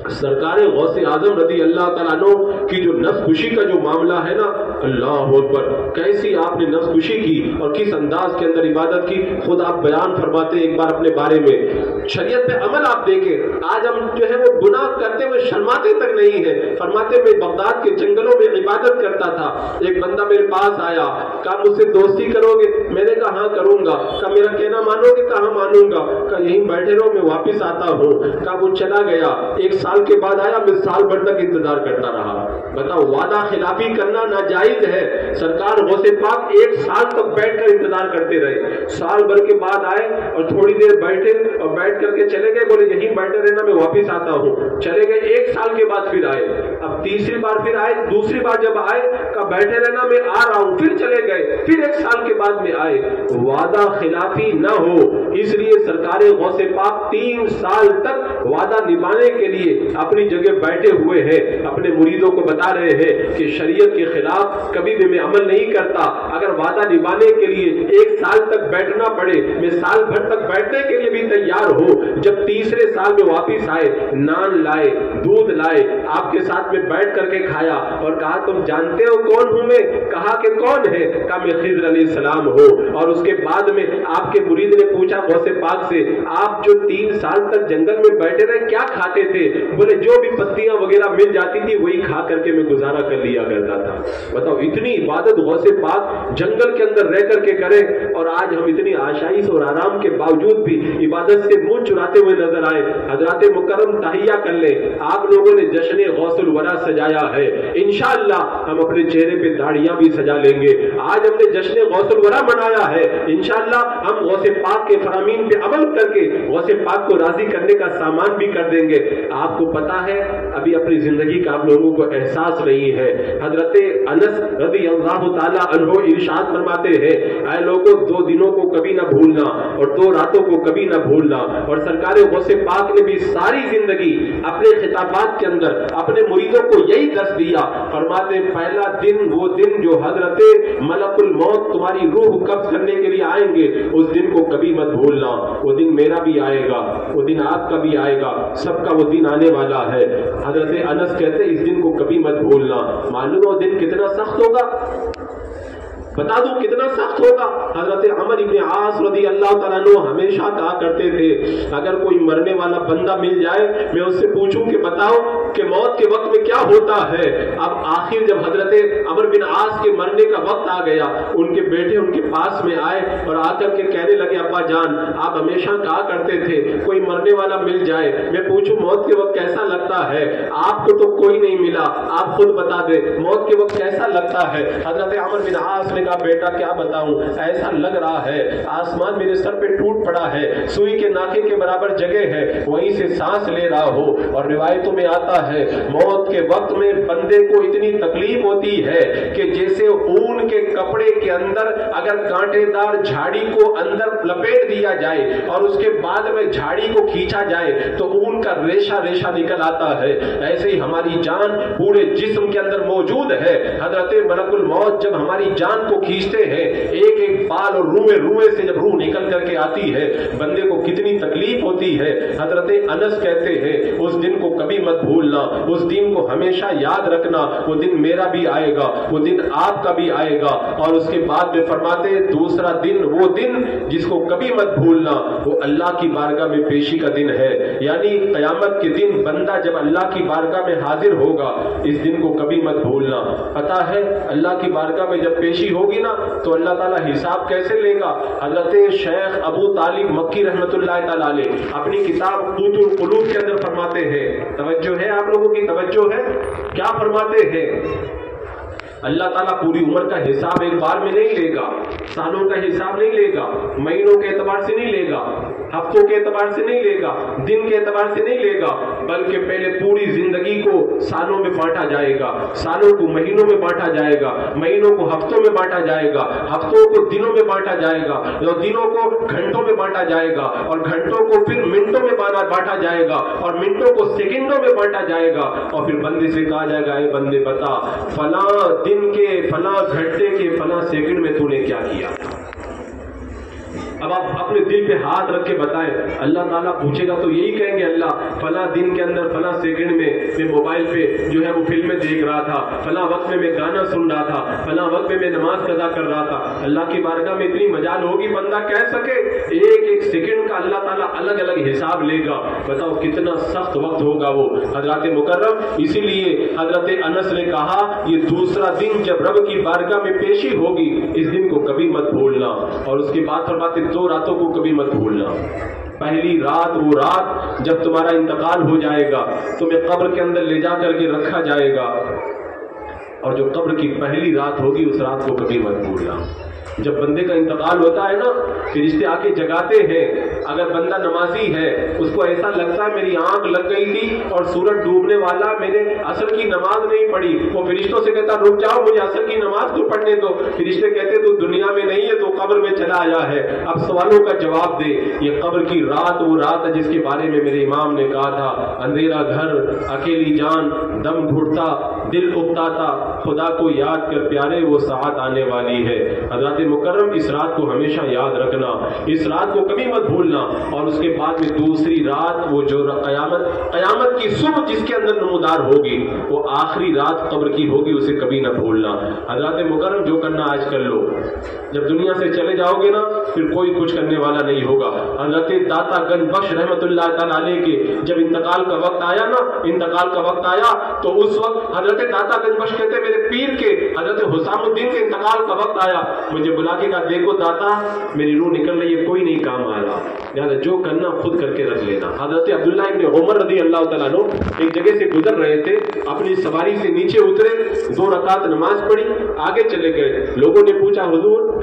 सरकार गौसे आजम रदी अल्लाह तआला अन्हु की जो नफ्स खुशी का जो मामला है ना, अल्लाह अकबर, कैसी आपने नफ्स खुशी की और किस अंदाज के अंदर इबादत की, खुद आप बयान फरमाते एक बार अपने बारे में। शरीयत पे अमल आप देखें, आज हम जो है वो गुनाह करते हुए शर्माते तक नहीं है। फरमाते मैं बगदाद के जंगलों में इबादत करता था, एक बंदा मेरे पास आया, कहा मुझसे दोस्ती करोगे? मैंने कहा हाँ करूंगा। कहा मेरा कहना मानोगे? कहा मानूंगा। कहा यहीं बैठे रहो, मैं वापिस आता हूँ। कहा वो चला गया, एक साल के बाद आया, मैं साल भर तक इंतजार करता रहा। बताओ, वादा खिलाफी करना नाजायज है। सरकार गौसे पाक एक साल तक बैठकर इंतजार करते रहे। साल भर के बाद आए और थोड़ी देर बैठे और बैठ करके चले गए, बोले यहीं बैठे रहना, मैं वापिस आता हूँ। चले गए, एक साल के बाद फिर आए। अब तीसरी बार फिर आए, दूसरी बार जब आए कहा बैठे रहना, मैं आ रहा हूँ। फिर चले गए, फिर एक साल के बाद में आए। वादा खिलाफी न हो, इसलिए सरकार गौसे पाक तीन साल तक वादा निभाने के लिए अपनी जगह बैठे हुए हैं, अपने मुरीदों को बता रहे हैं कि शरीयत के खिलाफ कभी भी मैं अमल नहीं करता। अगर वादा निभाने के लिए एक साल तक बैठना पड़े, मैं साल भर तक बैठने के लिए भी तैयार हूं। जब तीसरे साल में वापिस आए, नान लाए, दूध लाए, आपके साथ में बैठ करके खाया और कहा तुम जानते हो कौन हूं मैं? कहा कि कौन है? कहा मैं खिज़र अलैहिस्सलाम हूं। और उसके बाद में आपके मुरीद ने पूछा गौसे पाक से, आप जो तीन साल तक जंगल में बैठे रहे क्या खाते थे? बोले जो भी पत्तियां वगैरह मिल जाती थी वही खा करके मैं गुजारा कर लिया करता था। बताओ, इतनी इबादत गौसे पाक जंगल के अंदर रह करके करें, और आज हम इतनी आशाइश और आराम के बावजूद भी इबादत से मुंह चुराते हुए नजर आए। हजरात मुकर्रम तहिया कर ले, आप लोगों ने जश्न गौसुल वरा सजाया है, इंशाअल्लाह हम अपने चेहरे पे दाढ़ियां भी सजा लेंगे। आज हमने जश्न गौसुल वरा मनाया है, इंशाअल्लाह हम गौसे पाक के फरामीन पे अमल करके गौसे पाक को राजी करने का सामान भी कर देंगे। आपको पता है, अभी अपनी जिंदगी का आप लोगों को एहसास नहीं है। हजरत अनस रज़ी अल्लाह ताला अन्हु इरशाद फरमाते हैं, ऐ लोगों, दो दिनों को कभी ना भूलना और दो रातों को कभी ना भूलना। और सरकार गौसे पाक ने भी सारी जिंदगी अपने खिताबात के अंदर अपने मुरीदों को यही दस दिया। फरमाते पहला दिन वो दिन जो हजरत मलकुल मौत तुम्हारी रूह कब्ज करने के लिए आएंगे, उस दिन को कभी मत भूलना। वो दिन मेरा भी आएगा, वो दिन आपका भी आएगा, सबका वो दिन आने वाला है। हजरत अनस कहते इस दिन को कभी मत भूलना। मालूम वो दिन कितना सख्त होगा? बता दूं कितना सख्त होगा। हजरत अमर इब्न आस रज़ी अल्लाह तआला अन्हु हमेशा कहा करते थे, अगर कोई मरने वाला बंदा मिल जाए, मैं उससे पूछूं कि बताओ कि मौत के वक्त में क्या होता है। अब आखिर जब हजरत अमर बिन आस के मरने का वक्त आ गया, उनके बेटे उनके पास में आए और आकर के कहने लगे, अब्बा जान आप हमेशा कहा करते थे कोई मरने वाला मिल जाए, मैं पूछूं मौत के वक्त कैसा लगता है? आपको तो कोई नहीं मिला, आप खुद बता दे मौत के वक्त कैसा लगता है। हजरत अमर बिन आस ने कहा, बेटा क्या बताऊं, ऐसा लग रहा है आसमान मेरे सर पे टूट पड़ा है, सुई के नाके के बराबर जगह है, वहीं से सांस ले रहा हो। और रिवायतों में आता है मौत के वक्त में बंदे को इतनी तकलीफ होती है कि जैसे ऊन के कपड़े के अंदर अगर कांटेदार झाड़ी को अंदर लपेट दिया जाए और उसके बाद में झाड़ी को खींचा जाए तो ऊन का रेशा रेशा निकल आता है, ऐसे ही हमारी जान पूरे जिस्म के अंदर मौजूद है। हजरत मलकुल मौत जब हमारी जान को खींचते हैं, एक एक बाल और रूए रूए से जब रूह निकल करके आती है, बंदे को कितनी तकलीफ होती है। हजरत अनस कहते हैं उस दिन को कभी मत भूलना, उस दिन को हमेशा याद रखना, वो दिन मेरा भी आएगा, वो दिन आपका भी आएगा। और उसके बाद में फरमाते दूसरा दिन वो दिन जिसको कभी मत भूलना, वो अल्लाह की बारगाह में पेशी का दिन है। यानी कयामत के दिन बंदा जब अल्लाह की बारगाह में हाजिर होगा, इस दिन को कभी मत भूलना। पता है अल्लाह की बारगाह में जब पेशी होगी ना तो अल्लाह ताला हिसाब कैसे लेगा। हजरत शेख अबू तालिब मक्की रहमतुल्लाह ताला अलैह अपनी किताब क़ुतुल क़ुलूब के अंदर फरमाते हैं, तवज्जो है आप लोगों की, तवज्जो है, क्या फरमाते हैं? अल्लाह ताला पूरी उम्र का हिसाब एक बार में नहीं लेगा, सालों का हिसाब नहीं लेगा, महीनों के एतबार से नहीं लेगा, हफ्तों के एतबार से नहीं लेगा, दिन के एतबार से नहीं लेगा, बल्कि पहले पूरी जिंदगी को सालों में बांटा जाएगा, सालों को महीनों में बांटा जाएगा, महीनों को हफ्तों में बांटा जाएगा, हफ्तों को दिनों में बांटा जाएगा, और दिनों को घंटों में बांटा जाएगा, और घंटों को फिर मिनटों में बांटा जाएगा, और मिनटों को सेकंडों में बांटा जाएगा। और फिर बंदे से कहा जाएगा, ए बंदे बता फला दिन के फला घंटे के फला सेकंड में तूने क्या किया था। اب آپ اپنے دل پہ ہاتھ رکھ کے بتائیں، اللہ تعالیٰ پوچھے گا تو یہی کہیں گے اللہ فلاں دن کے اندر فلاں سیکنڈ میں میں موبائل پہ جو ہے وہ فلمیں دیکھ رہا تھا، فلاں وقت میں میں گانا سن رہا تھا، فلاں وقت میں میں نماز قضا کر رہا تھا. اللہ کی بارگاہ میں اتنی مجال ہوگی بندہ کہہ سکے ایک ایک سیکنڈ کا اللہ تعالیٰ الگ الگ حساب لے گا. بتاؤ کتنا سخت وقت ہوگا وہ حضرات مکرم. اسی لیے حضرت انس نے کہا یہ دوسرا دن جب رب کی بارگاہ میں پیشی ہوگی اس دن کو کبھی مت بھولنا. اور اس کے بعد فرماتے دو راتوں کو کبھی مت بھولنا. پہلی رات وہ رات جب تمہارا انتقال ہو جائے گا، تمہیں قبر کے اندر لے جا کر کے رکھا جائے گا، اور جو قبر کی پہلی رات ہوگی اس رات کو کبھی مت بھولنا. جب بندے کا انتقال ہوتا ہے نا فرشتے آ کے جگاتے ہیں. اگر بندہ نمازی ہے اس کو ایسا لگتا ہے میری آنکھ لگ گئی تھی اور سورج ڈوبنے والا، میں نے عصر کی نماز نہیں پڑھی. وہ فرشتوں سے کہتا رک جاؤ مجھے عصر کی نماز کو پڑھنے دو. فرشتے کہتے تو دنیا میں نہیں ہے تو قبر میں چلا آیا ہے، اب سوالوں کا جواب دے. یہ قبر کی رات وہ رات ہے جس کے بارے میں میرے امام نے کہا تھا اندھیرا گھر اکیلی جان دم گھٹتا دل اکتاتا خدا کو یاد کر پیارے وہ ساعت آنے والی ہے. حضرات مکرم اس رات کو ہمیشہ یاد رکھنا، اس رات کو کبھی مت بھولنا. اور اس کے بعد میں دوسری رات وہ جو قیامت قیامت کی صبح جس کے اندر نمودار ہوگی وہ آخری رات قبر کی ہوگی، اسے کبھی نہ بھولنا. حضرات مکرم جو کرنا آج کر لو، جب دنیا سے چلے جاؤ گے نا پھر کوئی کچھ کرنے والا نہیں ہوگا. حضرت داتا گنج بخش رحمت اللہ تعالی علیہ کے جب انتقال کا وقت آیا نا انتقال کا وقت آیا تو اس وقت حضرت داتا گنج بخش کہتے میرے پیر کے حضرت حسام الدین کے انتقال کا وقت آیا. مجھے بلا کے کہا دیکھو داتا میری روح نکل رہی ہے، کوئی نہیں کام آ رہا، لہٰذا جو کرنا خود کر کے رکھ لینا. حضرت عبداللہ ابن عمر رضی اللہ تعالیٰ عنہ ایک جگہ سے گزر رہے تھے، اپنی سواری سے نیچے اترے، دو رکعت نماز پڑھی، آگے چلے گئے. لوگوں نے پوچھا حضور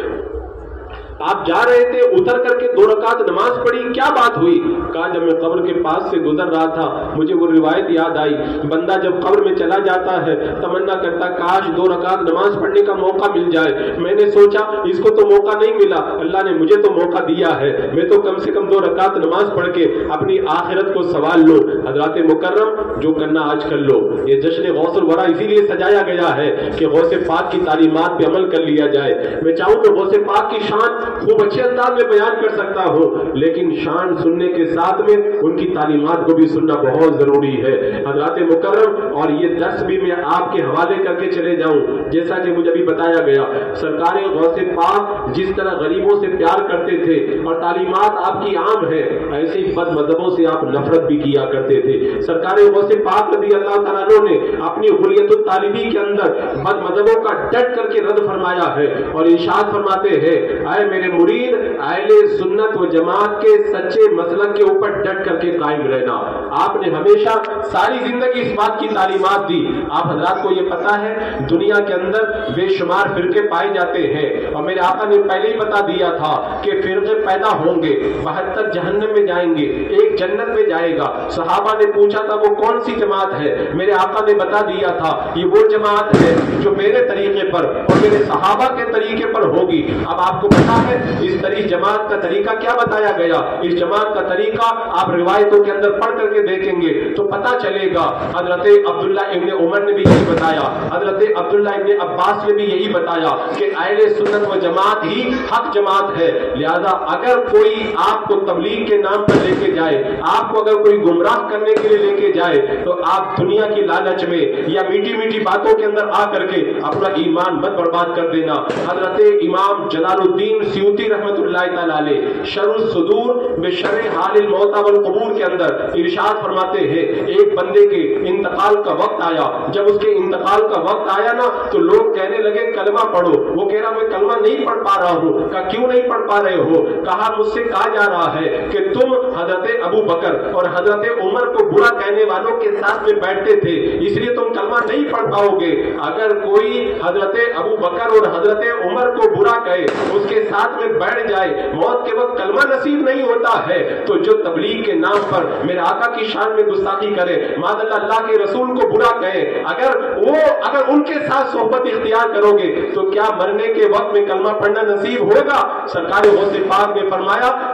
آپ جا رہے تھے اتر کر کے دو رکعت نماز پڑھی، کیا بات ہوئی؟ کہا جب میں قبر کے پاس سے گزر رہا تھا مجھے وہ روایت یاد آئی، بندہ جب قبر میں چلا جاتا ہے تمنا کرتا کاش دو رکعت نماز پڑھنے کا موقع مل جائے. میں نے سوچا اس کو تو موقع نہیں ملا، اللہ نے مجھے تو موقع دیا ہے، میں تو کم سے کم دو رکعت نماز پڑھ کے اپنی آخرت کو سنوال لو. حضرات مکرم جو کرنا آج کر لو. یہ جشن غوث الورا اسی لیے سجایا گیا ہے کہ غوث پاک کی تعلیمات پہ عمل کر لیا جائے. میں چاہوں تو غوث پاک کی شان خوب اچھے انداز میں بیان کر سکتا ہوں، لیکن شان سننے کے ساتھ میں ان کی تعلیمات کو بھی سننا بہت ضروری ہے. حضرات مکرم اور یہ درس بھی میں آپ کے حوالے کر کے چلے جاؤں. جیسا کہ مجھے بھی بتایا گیا سرکار غوث پاک جس طرح غریبوں سے پیار کرتے تھے اور تعلیمات آپ کی عام ہے، ایسے ہی بد مذہبوں سے آپ نفرت بھی کیا کرتے تھے. سرکار غوث پاک رضی اللہ تعالیٰ عنہ نے اپنی حریت الطالبی کے اندر بد مذہبوں کا ڈٹ کر کے رد فرمایا ہے اور ارشاد فرماتے ہیں اے میرے مرید اہل سنت و جماعت کے سچے مسلک کے اوپر ڈٹ کر کے قائم رہنا. آپ نے ہمیشہ ساری زندگی اس بات کی تعلیمات دی. آپ حضرات کو یہ پتا ہے دنیا کے اندر بے شمار فرقے پائے جاتے ہیں اور میرے آقا نے پہلے ہی بتا دیا تھا کہ فرقے پیدا ہوں گے، بہتر جہنم میں جائیں گے، ایک جنت میں جائے گا. صحابہ نے پوچھا تھا وہ کون سی جماعت ہے؟ میرے آقا نے بتا دیا تھا یہ وہ جماعت ہے جو میرے طریقے پر اور میرے صحابہ کے طریقے پر ہوگی. اب آپ کو پتا ہے اس طریق جماعت کا طریقہ کیا بتایا گیا؟ اس جماعت کا طریقہ آپ روایتوں کے اندر پڑھ کر کے دیکھیں گے تو پتا چلے گا. حضرت عبداللہ ابن عمر نے بھی یہی بتایا، حضرت عبداللہ ابن عباس نے بھی یہی بتایا کہ اہل سنت و جماعت ہی حق جماعت ہے. لہذا اگر کوئی آپ کو تبلیغ کے نام پر لے کے جائے، آپ کو اگر کوئی گمراہ کرنے کے لیے لے کے جائے تو آپ دنیا کی لالچ میں یا میٹھی میٹھی باتوں کے اندر آ کر کے اپنا ایمان مت برباد کر دینا. حضرت امام جلال الدین سیوطی رحمت اللہ تعالی علیہ شرح الصدور بشرح حال الموتى والقبور کے اندر ارشاد فرماتے ہیں ایک بندے کے انتقال کا وقت آیا. جب اس کے انتقال کا وقت آیا نا تو لوگ کہنے لگے کلمہ پڑھو. وہ کہہ رہا میں کلمہ نہیں پڑھ پا رہا ہوں. کہا کیوں نہیں پڑھ پا رہے ہو؟ کہا مجھ سے کہا جا رہا ہے کہ تم حضرت ابو بکر اور حضرت عمر کو برا کہنے والوں کے ساتھ میں بیٹھتے تھے، اس لیے تم کلمہ نہیں پڑھ پاؤ گے. اگر کوئی حضرت ابو بکر اور حضرت عمر کو برا کہے اس کے ساتھ میں بیٹھ جائے، موت کے وقت کلمہ نصیب نہیں ہوتا ہے. تو جو تبلیغ کے نام پر میرے آقا کی شان میں گستاخی کرے، معاذ اللہ اللہ کے رسول کو برا کہے، اگر وہ اگر ان کے ساتھ صحبت اختیار کرو گے تو کیا مرنے کے وقت میں کلمہ پڑھنا نصیب ہوگا؟ سرکار غوث پاک نے فرمایا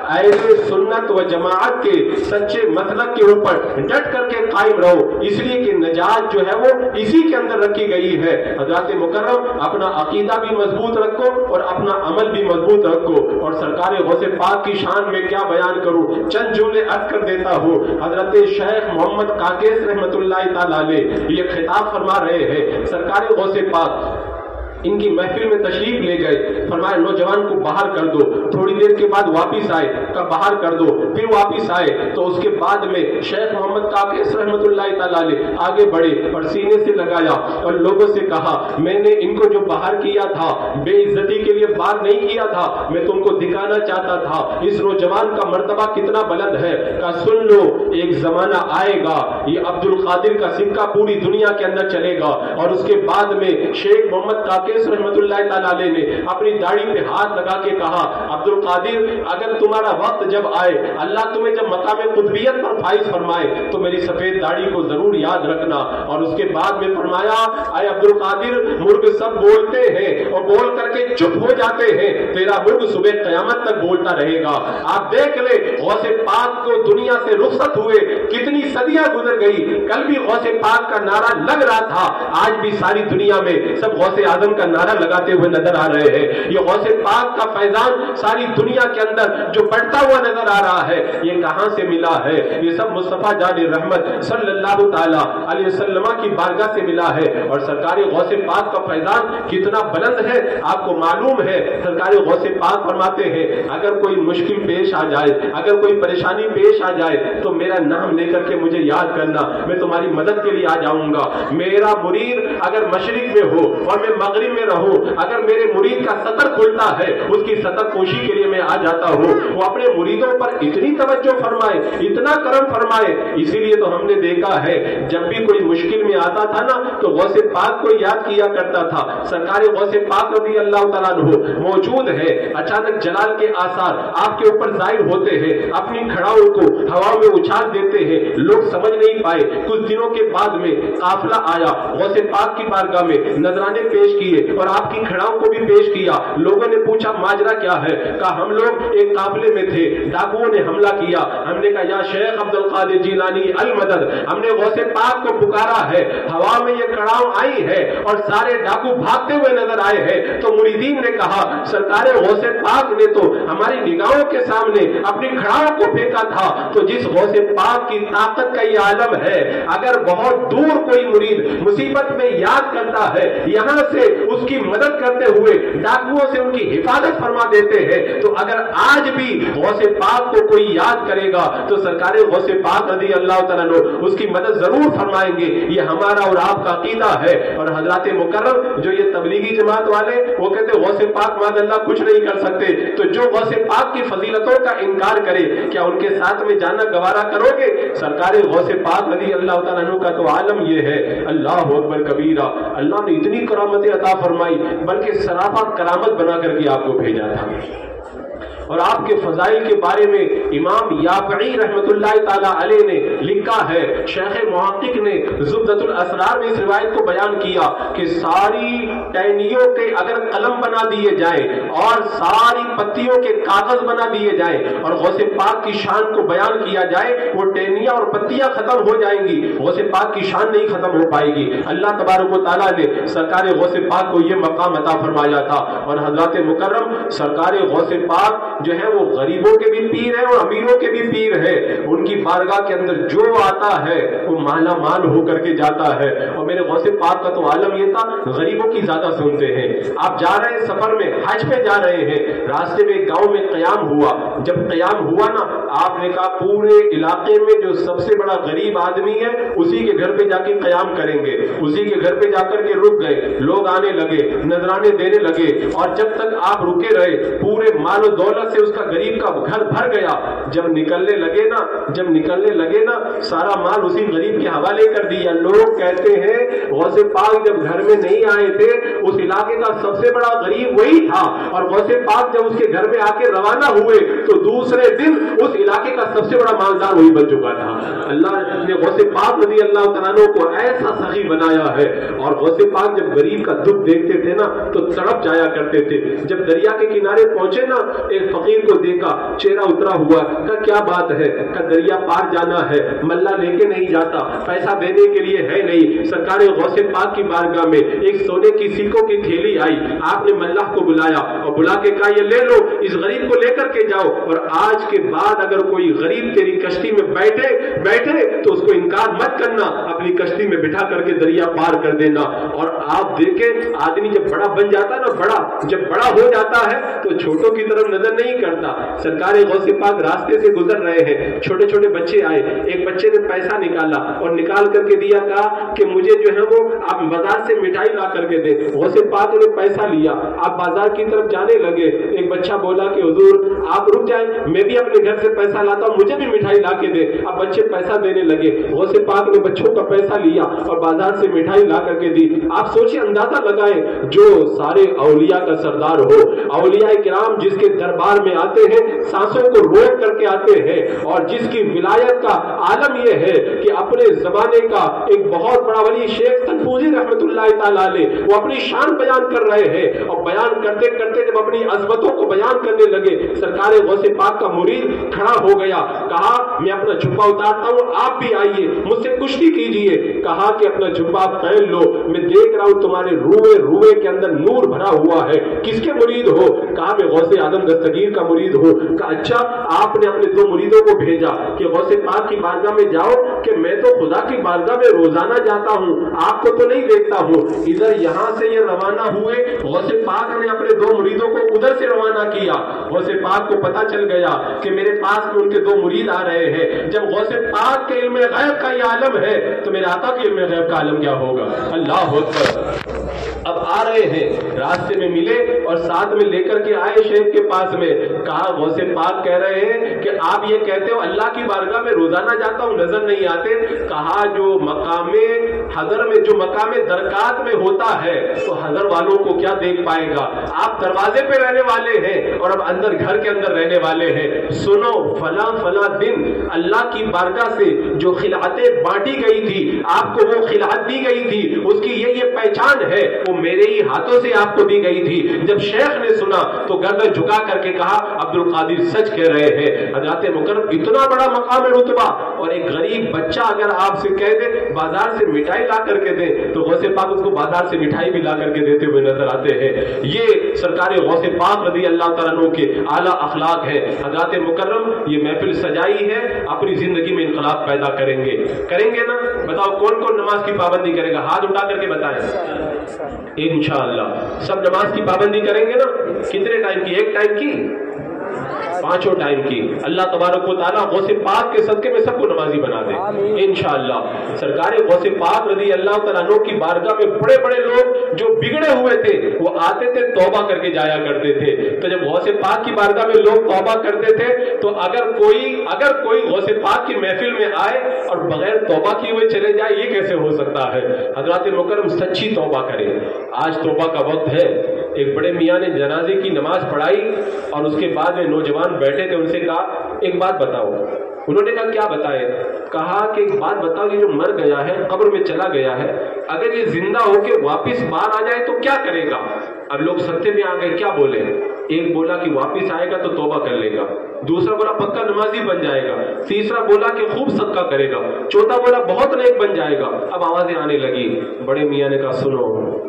अहले सुन्नत व जमाअत के सच्चे मसलक के ऊपर डट करके कायम रहो, इसलिए कि नजात जो है वो इसी के अंदर रखी गई है। हज़रत मुकर्रम अपना अकीदा भी मजबूत रखो और अपना अमल भी मजबूत रखो। और सरकार गौसे पाक की शान में क्या बयान करूं, चंद जुमले अर्ज कर देता हूं। हजरत शेख मोहम्मद काकेस रहमतुल्लाह ताला अलैह ये खिताब फरमा रहे हैं, सरकार गौसे पाक इनकी महफिल में तशरीफ ले गए, फरमाया नौजवान को बाहर कर दो। थोड़ी देर के बाद वापिस आए, का बाहर कर दो, फिर वापिस आए। तो उसके बाद में शेख मोहम्मद काकेस रहमतुल्लाह ताला अलैह आगे बढ़े और सीने से लगाया और लोगों से कहा, मैंने इनको जो बाहर किया था बेइज्जती के लिए बाहर नहीं किया था, मैं तुमको दिखाना चाहता था इस नौजवान का मर्तबा कितना बुलंद है। का सुन लो, एक जमाना आएगा ये अब्दुल कादिर का सिक्का पूरी दुनिया के अंदर चलेगा। और उसके बाद में शेख मोहम्मद रहमतुल्लाह ताला अलैह ने अपनी दाढ़ी पे हाथ लगा के कहा, अब्दुल कादिर अगर तुम्हारा वक्त जब आए, अल्लाह तुम्हें जब मकाम कुतबियत पर फाइज फरमाए तो मेरी सफेद दाढ़ी को जरूर याद रखना। और उसके बाद में फरमाया, अरे अब्दुल कादिर मुर्ग सब बोलते हैं और बोल करके चुप हो जाते हैं, तेरा मुर्ग सुबह कयामत तक बोलता रहेगा। आप देख ले गौसे पाक को दुनिया से रुखसत हुए कितनी सदियां गुजर गई, कल भी गौसे पाक का नारा लग रहा था, आज भी सारी दुनिया में सब गौसे आजम का नारा लगाते हुए नजर आ रहे हैं। ये गौसे पाक का फैजान सारी दुनिया के अंदर जो बढ़ता हुआ नजर आ रहा है, ये कहां से मिला है? ये सब मुस्तफा जान रहमत सल्लल्लाहु ताला अलैहि वसल्लम की बारगाह से मिला है। और सरकार गौसे पाक का फैजान कितना बुलंद है आपको मालूम है। सरकार गौसे पाक फरमाते हैं, अगर कोई मुश्किल पेश आ जाए, अगर कोई परेशानी पेश आ जाए तो मेरा नाम लेकर के मुझे याद करना, मैं तुम्हारी मदद के लिए आ जाऊंगा। मेरा मुरीद अगर मशरिक में हो और मैं मगरिब में रहूं, अगर मेरे मुरीद का सतर खुलता है उसकी सतर पोशी के लिए मैं आ जाता हूं। वो अपने मुरीदों पर इतनी तवज्जो फरमाए, इतना करम फरमाए। इसीलिए तो हमने देखा है जब भी कोई मुश्किल में आता था ना तो गौसे पाक को याद किया करता था। सरकार गौसे पाक रज़ी अल्लाह तआला अन्हु मौजूद है, अचानक जलाल के आसार आपके ऊपर जाहिर होते हैं, अपनी खड़ाओं को हवा में उछाल देते हैं, लोग समझ नहीं पाए। कुछ दिनों के बाद में काफिला आया, गौसे पाक की बारगाह में नजराने पेश किए और आपकी खड़ाओं को भी पेश किया। लोगों ने पूछा माजरा क्या है? कहा हम लोग एक काफिले में थे, डाकुओं ने हमला किया। हमने कहा या शेख अब्दुल कादिर जिलानी अल मदद, हमने गौसे पाक को पुकारा है, हवा में ये खड़ाओं आई है और सारे डाकू भागते हुए नजर आए हैं। तो मुरीदीन ने कहा सरकार गौसे पाक ने तो हमारी निगाहों के सामने अपनी खड़ाओं को फेंका था। तो जिस गौसे पाक की ताकत का ये आलम है, अगर बहुत दूर कोई मुरीद मुसीबत में याद करता है, यहां से उसकी मदद करते हुए डाकुओं से उनकी हिफाजत फरमा देते हैं, तो अगर आज भी गौसे पाक को कोई याद करेगा तो सरकार गौसे पाक रज़ी अल्लाह तआला अन्हु उसकी मदद जरूर फरमाएंगे। ये हमारा और आपका अकीदा है। और हजरत मुकर्रम जो ये तबलीगी जमात वाले वो कहते गौसे पाक माज़अल्लाह कुछ नहीं कर सकते, तो जो गौसे पाक की फजीलतों का इनकार करे क्या उनके साथ में जाना गवारा करोगे? सरकार गौसे पाक रज़ी अल्लाह तआला अन्हु का तो आलम ये है, अल्लाह अकबर कबीरा। अल्लाह ने इतनी करामतें अता फरमाई, बल्कि सराफा करामत बना करके आपको भेजा था। और आपके फजाइल के बारे में इमाम याफ़ई रहमतुल्लाह ताला अलैह ने लिखा है, शेख मुहक्किक ने ज़ुब्दतुल असरार में इस रिवायत को बयान किया कि सारी टहनियों के अगर कलम बना दिए जाए और सारी पत्तियों के कागज बना दिए जाए और गौसे पाक की शान को बयान किया जाए, वो टहनियां और पत्तियां खत्म हो जाएंगी, गौसे पाक की शान नहीं खत्म हो पाएगी। अल्लाह तबारक व तआला ने सरकार गौसे पाक को ये मकाम अता फरमाया था। और हजरत मुकर्रम सरकार गौसे पाक जो है वो गरीबों के भी पीर है और अमीरों के भी पीर है। उनकी बारगाह के अंदर जो आता है वो माला माल होकर के जाता है। और मेरे गौसे पाक का तो आलम ये था, गरीबों की ज्यादा सुनते हैं। आप जा रहे हैं सफर में, हज पे जा रहे हैं, रास्ते में गांव में कयाम हुआ। जब कयाम हुआ ना, आपने कहा पूरे इलाके में जो सबसे बड़ा गरीब आदमी है उसी के घर पे जाके कयाम करेंगे। उसी के घर पे जाकर के रुक गए, लोग आने लगे, नजराने देने लगे। और जब तक आप रुके रहे, पूरे मालो दौलत से उसका गरीब का घर भर गया। جب نکلنے لگے نا جب نکلنے لگے نا سارا مال اسی غریب کے حوالے کر دیا. لوگ کہتے ہیں غوث پاک جب گھر میں نہیں آئے تھے اس علاقے کا سب سے بڑا غریب وہی تھا, اور غوث پاک جب اس کے گھر میں آ کے روانہ ہوئے تو دوسرے دن اس علاقے کا سب سے بڑا مالدار وہی بن چکا تھا. اللہ نے غوث پاک رضی اللہ تعالیٰ عنہ کو ایسا سخی بنایا ہے, اور غوث پاک جب غریب کا دکھ دیکھتے تھے نا تو تڑپ جایا کرتے تھے. جب دریا کے کنارے پہنچے نا ایک فقیر کو دیکھا, چہرہ اترا ہوا, کہا کیا بات ہے, کہا دریا پار جانا ہے, ملا لے کے نہیں جاتا, پیسہ دینے کے لیے ہے نہیں. سرکار غوث پاک کی بارگاہ میں ایک سونے کی سیکوں کی تھیلی آئی, آپ نے ملاح کو بلایا اور بلا کے کہا یہ لے لو, اس غریب کو لے کر کے جاؤ, اور آج کے بعد اگر کوئی غریب تیری کشتی میں بیٹھے بیٹھے تو اس کو انکار مت کرنا, اپنی کشتی میں بٹھا کر کے دریا پار کر دینا. اور آپ دیکھیں آدمی جب بڑا بن جاتا ہے نا, بڑا جب بڑا ہو جاتا ہے تو چھوٹوں کی طرف نظر نہیں کرتا. سرکار غوث پاک راستے سے گزر رہے ہیں, چھوٹے چھوٹے بچے آئے, ایک بچے نے پیسہ نکالا اور نکال کر کے دیا, کہا کہ مجھے جو ہے وہ آپ بازار سے مٹھائی لا کر کے دیں. غوث پاک نے پیسہ لیا, آپ بازار کی طرف جانے لگے. ایک بچہ بولا کہ حضور آپ رک جائیں, میں بھی اپنے گھر سے پیسہ لاتا ہوں, مجھے بھی مٹھائی لا کے دیں. اب بچے پیسہ دینے لگے. غوث پاک نے بچوں کا پیسہ لیا اور بازار سے مٹھائی لا کر کے دی. آپ سوچیں, اندازہ لگائیں, جو سارے اولیاء کا سردار ہو, اولیاء کرام جس کے دربار میں آتے ہیں سانسوں کو روک کر کے آتے ہیں, اور جس کی ولایت کا عالم یہ ہے کہ اپنے زمانے کا ایک بہت بڑا ولی شیخ تنفوذی رحمت اللہ تعالیٰ علیہ وہ اپنی شان بیان کر رہے ہیں, اور بیان کرتے کرتے جب اپنی عظمتوں کو بیان کرنے لگے, سرکار غوث پاک کا مرید کھڑا ہو گیا, کہا میں اپنا جھبا اتارتا ہوں, آپ بھی آئیے مجھ سے کشتی کیجئے. کہا کہ اپنا جھبا پہن لو, میں دیکھ رہا ہوں تمہارے روئے روئے کے اندر نور بھرا ہوا ہے, کس کے مرید ہو؟ کہا میں غوث اعظم دستگیر کا مرید ہوں. کہا اچھا, آپ نے اپنے دو مریدوں کو بھیجا کہ غوث پاک کی بارگاہ میں جاؤ, کہ میں تو خدا کی بارگاہ میں روزانہ جاتا ہوں, آپ کو تو نہیں دیکھتا ہوں. ادھر یہاں سے یہ روانہ ہوئے, غوث پاک نے اپنے دو مریدوں کو ادھر سے روانہ کیا. غوث پاک کو پتا چل گیا کہ میرے پاس میں ان کے دو مرید آ رہے ہیں. جب غوث پاک کے علم غیب کا یہ عالم ہے تو میرے آقا کے علم غیب کا عالم کیا ہوگا؟ اللہ اکبر. اب آ رہے ہیں, راستے میں ملے اور ساتھ میں لے کر کے آئے شیخ کے پاس میں. کہا غوث پاک کہہ رہے ہیں کہ آپ یہ کہتے ہو اللہ کی بارگاہ میں روزانہ جاتا ہوں, نظر نہیں آتے. کہا جو مقام حضر میں جو مقام درکات میں ہوتا ہے تو حضر والوں کو کیا دیکھ پائے گا؟ آپ دروازے پہ رہنے والے ہیں اور اب اندر گھر کے اندر رہنے والے ہیں. سنو, فلاں فلاں دن اللہ کی بارگاہ سے جو خلعتیں بانٹی گئی تھی, آپ کو وہ خلعت دی گئی تھی, اس کی یہ یہ پہچان ہے, وہ میرے ہی ہاتھوں سے آپ کو دی گئی تھی. جب شیخ نے سنا تو گردن جھکا کر کے کہا عبد القادر سچ کہہ رہے ہیں. حضرات مکرم, اتنا بڑا مقام رتبہ, اور ایک غریب بچہ اگر آپ سے کہہ دے بازار سے مٹھائی لا کر کے دے تو غوث پاک اس کو بازار سے مٹھائی بھی لا کر کے دیتے ہوئے نظر آتے ہیں. یہ سرکار غوث پاک رضی اللہ تعالیٰ عنہ کے اعلیٰ اخلاق ہے. حضرات مکرم, یہ محفل سجائی ہے, اپنی زندگی میں انقلاب پیدا کریں گے کریں گے نا؟ بتاؤ کون کون نماز کی پابندی کرے گا؟ ہاتھ اٹھا کر کے بتائیں. انشاءاللہ سب نماز کی پابندی کریں گے نا؟ کتنے ٹائم کی؟ ایک ٹائم کی, پانچوں ٹائم کی. اللہ تبارک و تعالیٰ غوث پاک کے صدقے میں سب کو نمازی بنا دے انشاءاللہ. سرکار غوث پاک رضی اللہ تعالیٰ عنہ کی بارگاہ میں بڑے بڑے لوگ جو بگڑے ہوئے تھے وہ آتے تھے, توبہ کر کے جایا کرتے تھے. تو جب غوث پاک کی بارگاہ میں لوگ توبہ کرتے تھے تو اگر کوئی اگر کوئی غوث پاک کی محفل میں آئے اور بغیر توبہ کیے ہوئے چلے جائے, یہ کیسے ہو سکتا ہے؟ حضرات مکرم, سچی توبہ کریں. آج توبہ کا وقت ہے. ایک بڑے میاں نے جنازے کی نماز پڑھائی اور اس کے بعد میں نوجوان بیٹھے تھے, ان سے کہا ایک بات بتاؤ. انہوں نے کہا کیا بتائے؟ کہا کہ ایک بات بتاؤ, یہ جو مر گیا ہے, قبر میں چلا گیا ہے, اگر یہ زندہ ہو کے واپس باہر آ جائے تو کیا کرے گا؟ اب لوگ سکتے میں آ گئے, کیا بولے؟ ایک بولا کہ واپس آئے گا تو توبہ کر لے گا, دوسرا بولا پکا نمازی بن جائے گا, تیسرا بولا کہ خوب صدقہ کرے گا, چوتھا بولا بہت نیک بن جائے گا. اب آوازیں آنے لگی. بڑے میاں نے کہا سنو,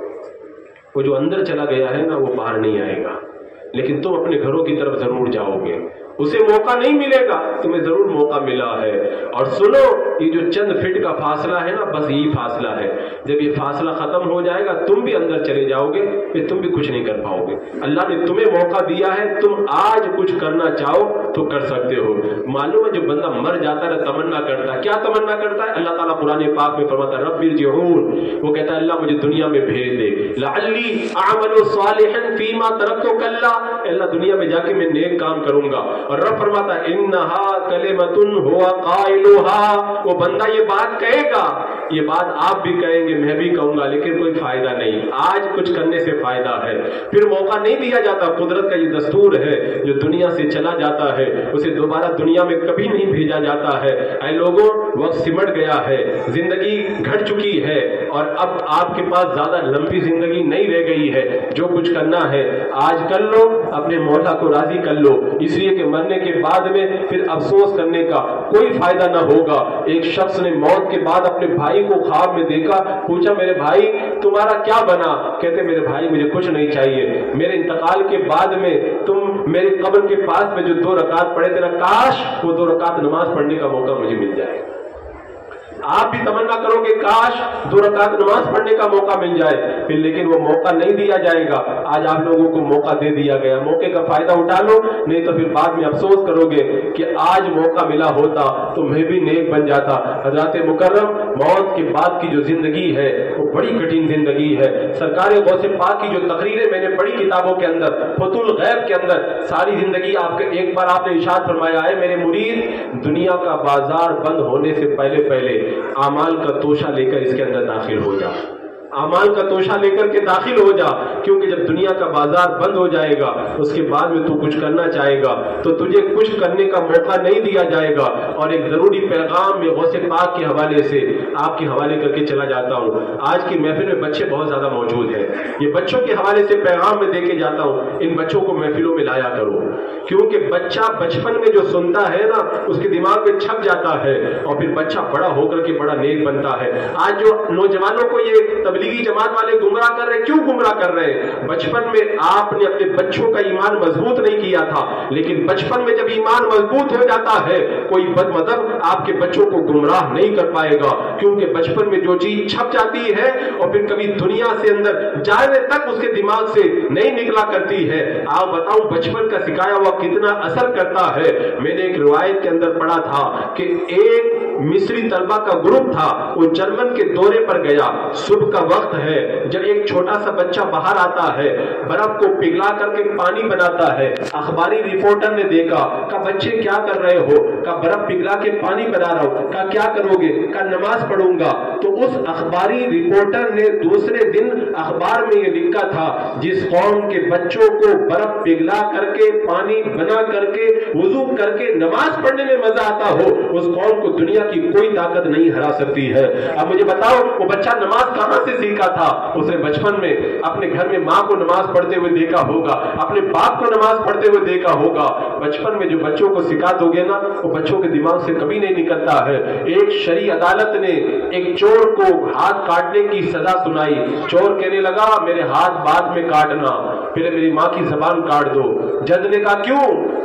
وہ جو اندر چلا گیا ہے نا وہ باہر نہیں آئے گا, لیکن تم اپنے گھروں کی طرف ضرور جاؤ گے. اسے موقع نہیں ملے گا, تمہیں ضرور موقع ملا ہے. اور سنو, یہ جو چند فٹ کا فاصلہ ہے نا, بس یہی فاصلہ ہے. جب یہ فاصلہ ختم ہو جائے گا تم بھی اندر چلے جاؤ گے, پھر تم بھی کچھ نہیں کر پاؤ گے. اللہ نے تمہیں موقع دیا ہے, تم آج کچھ کرنا چاہو تو کر سکتے ہو. معلوم ہے جو بندہ مر جاتا ہے تمنا کرتا ہے, کیا تمنا کرتا ہے؟ اللہ تعالیٰ قرآن پاک میں فرماتا ہے رب ارجعون, وہ کہتا ہے اللہ مجھے دنیا میں بھیج دے, لعلی اعمل صالحا فیما ترکت کلا, اللہ دنیا میں جا کے میں نیک کام کروں گا. اور رب فرماتا ہے انہا کلمۃ هو قائلها, وہ بندہ یہ بات کہے گا, یہ بات آپ بھی کہیں گے میں بھی کہوں گا, لیکن کوئی فائدہ نہیں. آج کچھ کرنے سے فائدہ ہے, پھر موقع نہیں دیا جاتا. قدرت کا یہ دستور ہے, جو دنیا سے چلا جاتا ہے اسے دوبارہ دنیا میں کبھی نہیں بھیجا جاتا ہے. اے لوگوں, وقت سمٹ گیا ہے, زندگی گھٹ چکی ہے, اور اب آپ کے پاس زیادہ لمبی زندگی نہیں رہ گئی ہے. جو کچھ کرنا ہے آج کر لو, اپنے مولا کو راضی کر لو, اس لیے کہ مرنے کے بعد میں پھر افسوس کرنے کا کوئی فائدہ نہ ہوگا. ایک شخص نے موت کے بعد اپنے بھائی کو خواب میں دیکھا, پوچھا میرے بھائی تمہارا کیا بنا؟ کہتے میرے بھائی مجھے کچھ نہیں چاہیے, میرے انتقال کے بعد میں تم میرے قبر کے پاس میں جو دو رکعت پڑھے تیرا کاش وہ دو رکعت نماز پڑھنے کا موقع مجھے مل جائے. آپ بھی تمنا کرو کہ کاش دو رکعت نماز پڑھنے کا موقع مل جائے, پھر لیکن وہ موقع نہیں دیا جائے گا. آج آپ لوگوں کو موقع دے دیا گیا, موقع کا فائدہ اٹھا لو, نہیں تو پھر بعد میں افسوس کرو گے کہ آج موقع ملا ہوتا تو میں بھی نیک بن جاتا. حضرات مکرم, موت کے بعد کی جو زندگی ہے وہ بڑی کٹھن زندگی ہے. سرکار غوث پاک کی جو تقریریں میں نے پڑھی کتابوں کے اندر, فتح الغیب کے اندر, ساری زندگی آپ کے ایک بار آپ نے ارشاد فرمایا ہے میرے مرید, دنیا کا بازار بند ہونے سے پہلے پہلے اعمال کا توشہ لے کر اس کے اندر داخل ہو جا, اعمال کا توشہ لے کر کے داخل ہو جا, کیونکہ جب دنیا کا بازار بند ہو جائے گا اس کے بعد میں تو کچھ کرنا چاہے گا تو تجھے کچھ کرنے کا موقع نہیں دیا جائے گا. اور ایک ضروری پیغام میں غوث پاک کے حوالے سے آپ کے حوالے کر کے چلا جاتا ہوں. آج کی محفل میں بچے بہت زیادہ موجود ہیں, یہ بچوں کے حوالے سے پیغام میں دے کے جاتا ہوں, ان بچوں کو محفلوں میں لایا کرو, کیونکہ بچہ بچپن میں جو سنتا ہے نا اس کے دماغ میں چھپ جاتا ہے, اور پھر بچہ بڑا ہو کر کے بڑا نیک بنتا ہے. آج جو نوجوانوں کو یہ تبلیغی جماعت والے گمراہ کر رہے, کیوں گمراہ کر رہے ہیں؟ بچپن میں آپ نے اپنے بچوں کا ایمان مضبوط نہیں کیا تھا, لیکن بچپن میں جب ایمان مضبوط ہو جاتا ہے کوئی بد مذہب آپ کے بچوں کو گمراہ نہیں کر پائے گا, کیونکہ بچپن میں جو چیز چھپ جاتی ہے اور پھر کبھی دنیا سے اندر جانے تک اس کے دماغ سے نہیں نکلا کرتی ہے. آپ بتاؤں بچپن کا سکھایا ہوا کتنا اثر کرتا ہے. میں نے ایک روایت کے اندر پڑھا تھا کہ ایک مصری طلبہ کا گروپ تھا, وہ جرمن کے دورے پر گیا, صبح کا وقت ہے, جب ایک چھوٹا سا بچہ باہر آتا ہے, برف کو پگھلا کر کے پانی بناتا ہے. اخباری رپورٹر نے دیکھا, کہا بچے کیا کر رہے ہو؟ کہا برف پگھلا کے پانی بنا رہا ہوں. کہا کیا کرو گے؟ کہا نماز پڑھوں گا. تو اس اخباری رپورٹر نے دوسرے دن اخبار میں یہ لکھا تھا جس قوم کے بچوں کو برف پگھلا کر کے پانی بنا کر کے وضو کر کے نماز پڑھنے میں مزہ آتا ہو, اس قوم کو دنیا کی کوئی طاقت نہیں ہرا سکتی ہے. اب مجھے بتاؤ وہ بچہ نماز کہاں سے سیکھا تھا؟ اس نے بچپن میں اپنے گھر میں ماں کو نماز پڑھتے ہوئے دیکھا ہوگا, اپنے باپ کو نماز پڑھتے ہوئے دیکھا ہوگا. بچپن میں جو بچوں کو سکھا دو گے نا وہ بچوں کے دماغ سے کبھی نہیں نکلتا ہے. ایک شرعی عدالت نے ایک چور کو ہاتھ کاٹنے کی سزا سنائی. چور کہنے لگا میرے ہاتھ بعد میں کاٹنا, پہلے میری ماں کی زبان کاٹ دو. جج نے کہا کیوں؟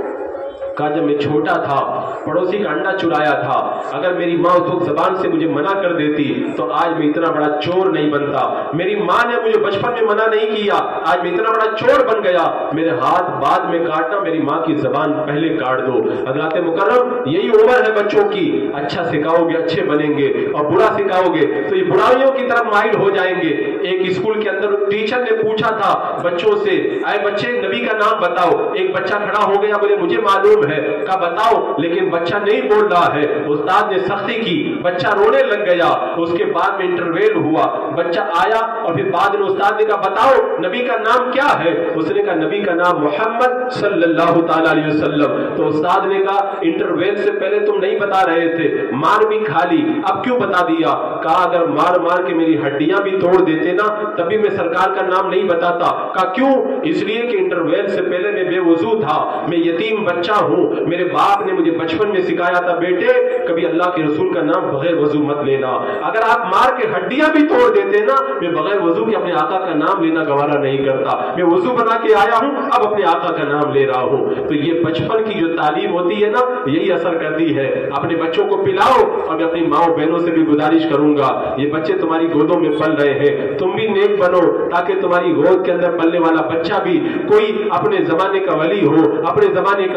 کہا جب میں چھوٹا تھا پڑوسی کا انڈا چرایا تھا, اگر میری ماں اس وقت زبان سے مجھے منع کر دیتی تو آج میں اتنا بڑا چور نہیں بنتا. میری ماں نے مجھے بچپن میں منع نہیں کیا, آج میں اتنا بڑا چور بن گیا. میرے ہاتھ بعد میں کاٹنا, میری ماں کی زبان پہلے کاٹ دو. حضرات مکرم یہی عمر ہے بچوں کی, اچھا سکھاؤ گے اچھے بنیں گے, اور برا سکھاؤ گے تو یہ برائیوں کی طرف مائل ہو جائیں گے. ایک اسکول کے اندر ٹیچر نے پوچھا تھا بچوں سے, اے بچے نبی کا نام بتاؤ. ایک بچہ کھڑا ہو گیا, بولے مجھے معلوم ہے. کہا بتاؤ, لیکن بچہ نہیں بول رہا ہے. استاد نے سختی کی, بچہ رونے لگ گیا. اس کے بعد میں انٹرویل ہوا, بچہ آیا اور پھر بعد میں استاد نے کہا بتاؤ نبی کا نام کیا ہے؟ اس نے کہا نبی کا نام محمد صلی اللہ تعالی علیہ وسلم. تو استاد نے کہا انٹرویل سے پہلے تم نہیں بتا رہے تھے, مار بھی کھا لی, اب کیوں بتا دیا؟ کہا اگر مار مار کے میری ہڈیاں بھی توڑ دیتے نا تبھی میں سرکار کا نام نہیں بتاتا. کہا کیوں؟ اس لیے کہ انٹرویل سے پہلے میں بے وضو تھا, میں یتیم بچہ ہوں. میرے باپ نے مجھے بچپن میں سکھایا تھا بیٹے کبھی اللہ کے رسول کا نام بغیر وضو مت لینا. اگر آپ مار کے ہڈیاں بھی توڑ دیتے نا, میں بغیر وضو کے اپنے آقا کا نام لینا گوارا نہیں کرتا. میں وضو بنا کے آیا ہوں, اب اپنے آقا کا نام لے رہا ہوں. تو یہ بچپن کی جو تعلیم ہوتی ہے نا یہی اثر کرتی ہے. اپنے بچوں کو پلاؤ, اور میں اپنی ماؤں بہنوں سے بھی گزارش کروں گا, یہ بچے تمہاری گودوں میں پل رہے ہیں, تم بھی نیک بنو تاکہ تمہاری گود کے اندر پلنے والا بچہ بھی کوئی اپنے زمانے کا ولی ہو, اپنے زمانے کا عالم ہو,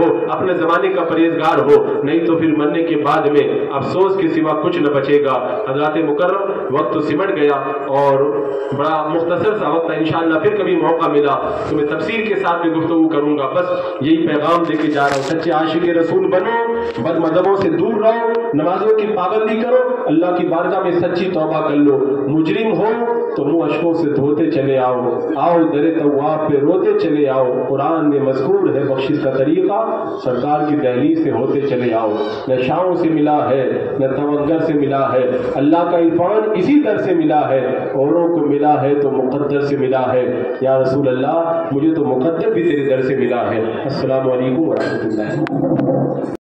ہو، اپنے زمانے کا پرہیزگار ہو، نہیں تو پھر مرنے کے بعد میں افسوس کے سوا کچھ نہ بچے گا۔ حضرات مکرم، وقت تو سمٹ گیا اور بڑا مختصر سا وقت ہے، انشاءاللہ پھر کبھی موقع ملا تو میں تفصیل کے ساتھ میں گفتگو کروں گا۔ بس یہی پیغام دے کے جا رہا ہوں، سچے عاشق رسول بنو، بد مذہبوں سے دور رہو، نمازوں کی پابندی کرو، اللہ کی بارگاہ میں سچی توبہ کر لو، مجرم ہو تو منہ اشکوں سے دھوتے چلے آؤ، آؤ در تواب پہ روتے چلے آؤ، قرآن میں مذکور ہے بخشش کا طریقہ، سرکار کی دہلیز سے ہوتے چلے آؤ۔ نہ شاؤں سے ملا ہے نہ توگر سے ملا ہے، اللہ کا عرفان اسی در سے ملا ہے، اوروں کو ملا ہے تو مقدر سے ملا ہے، یا رسول اللہ مجھے تو مقدر بھی تیرے در سے ملا ہے۔ السلام علیکم ورحمۃ اللہ۔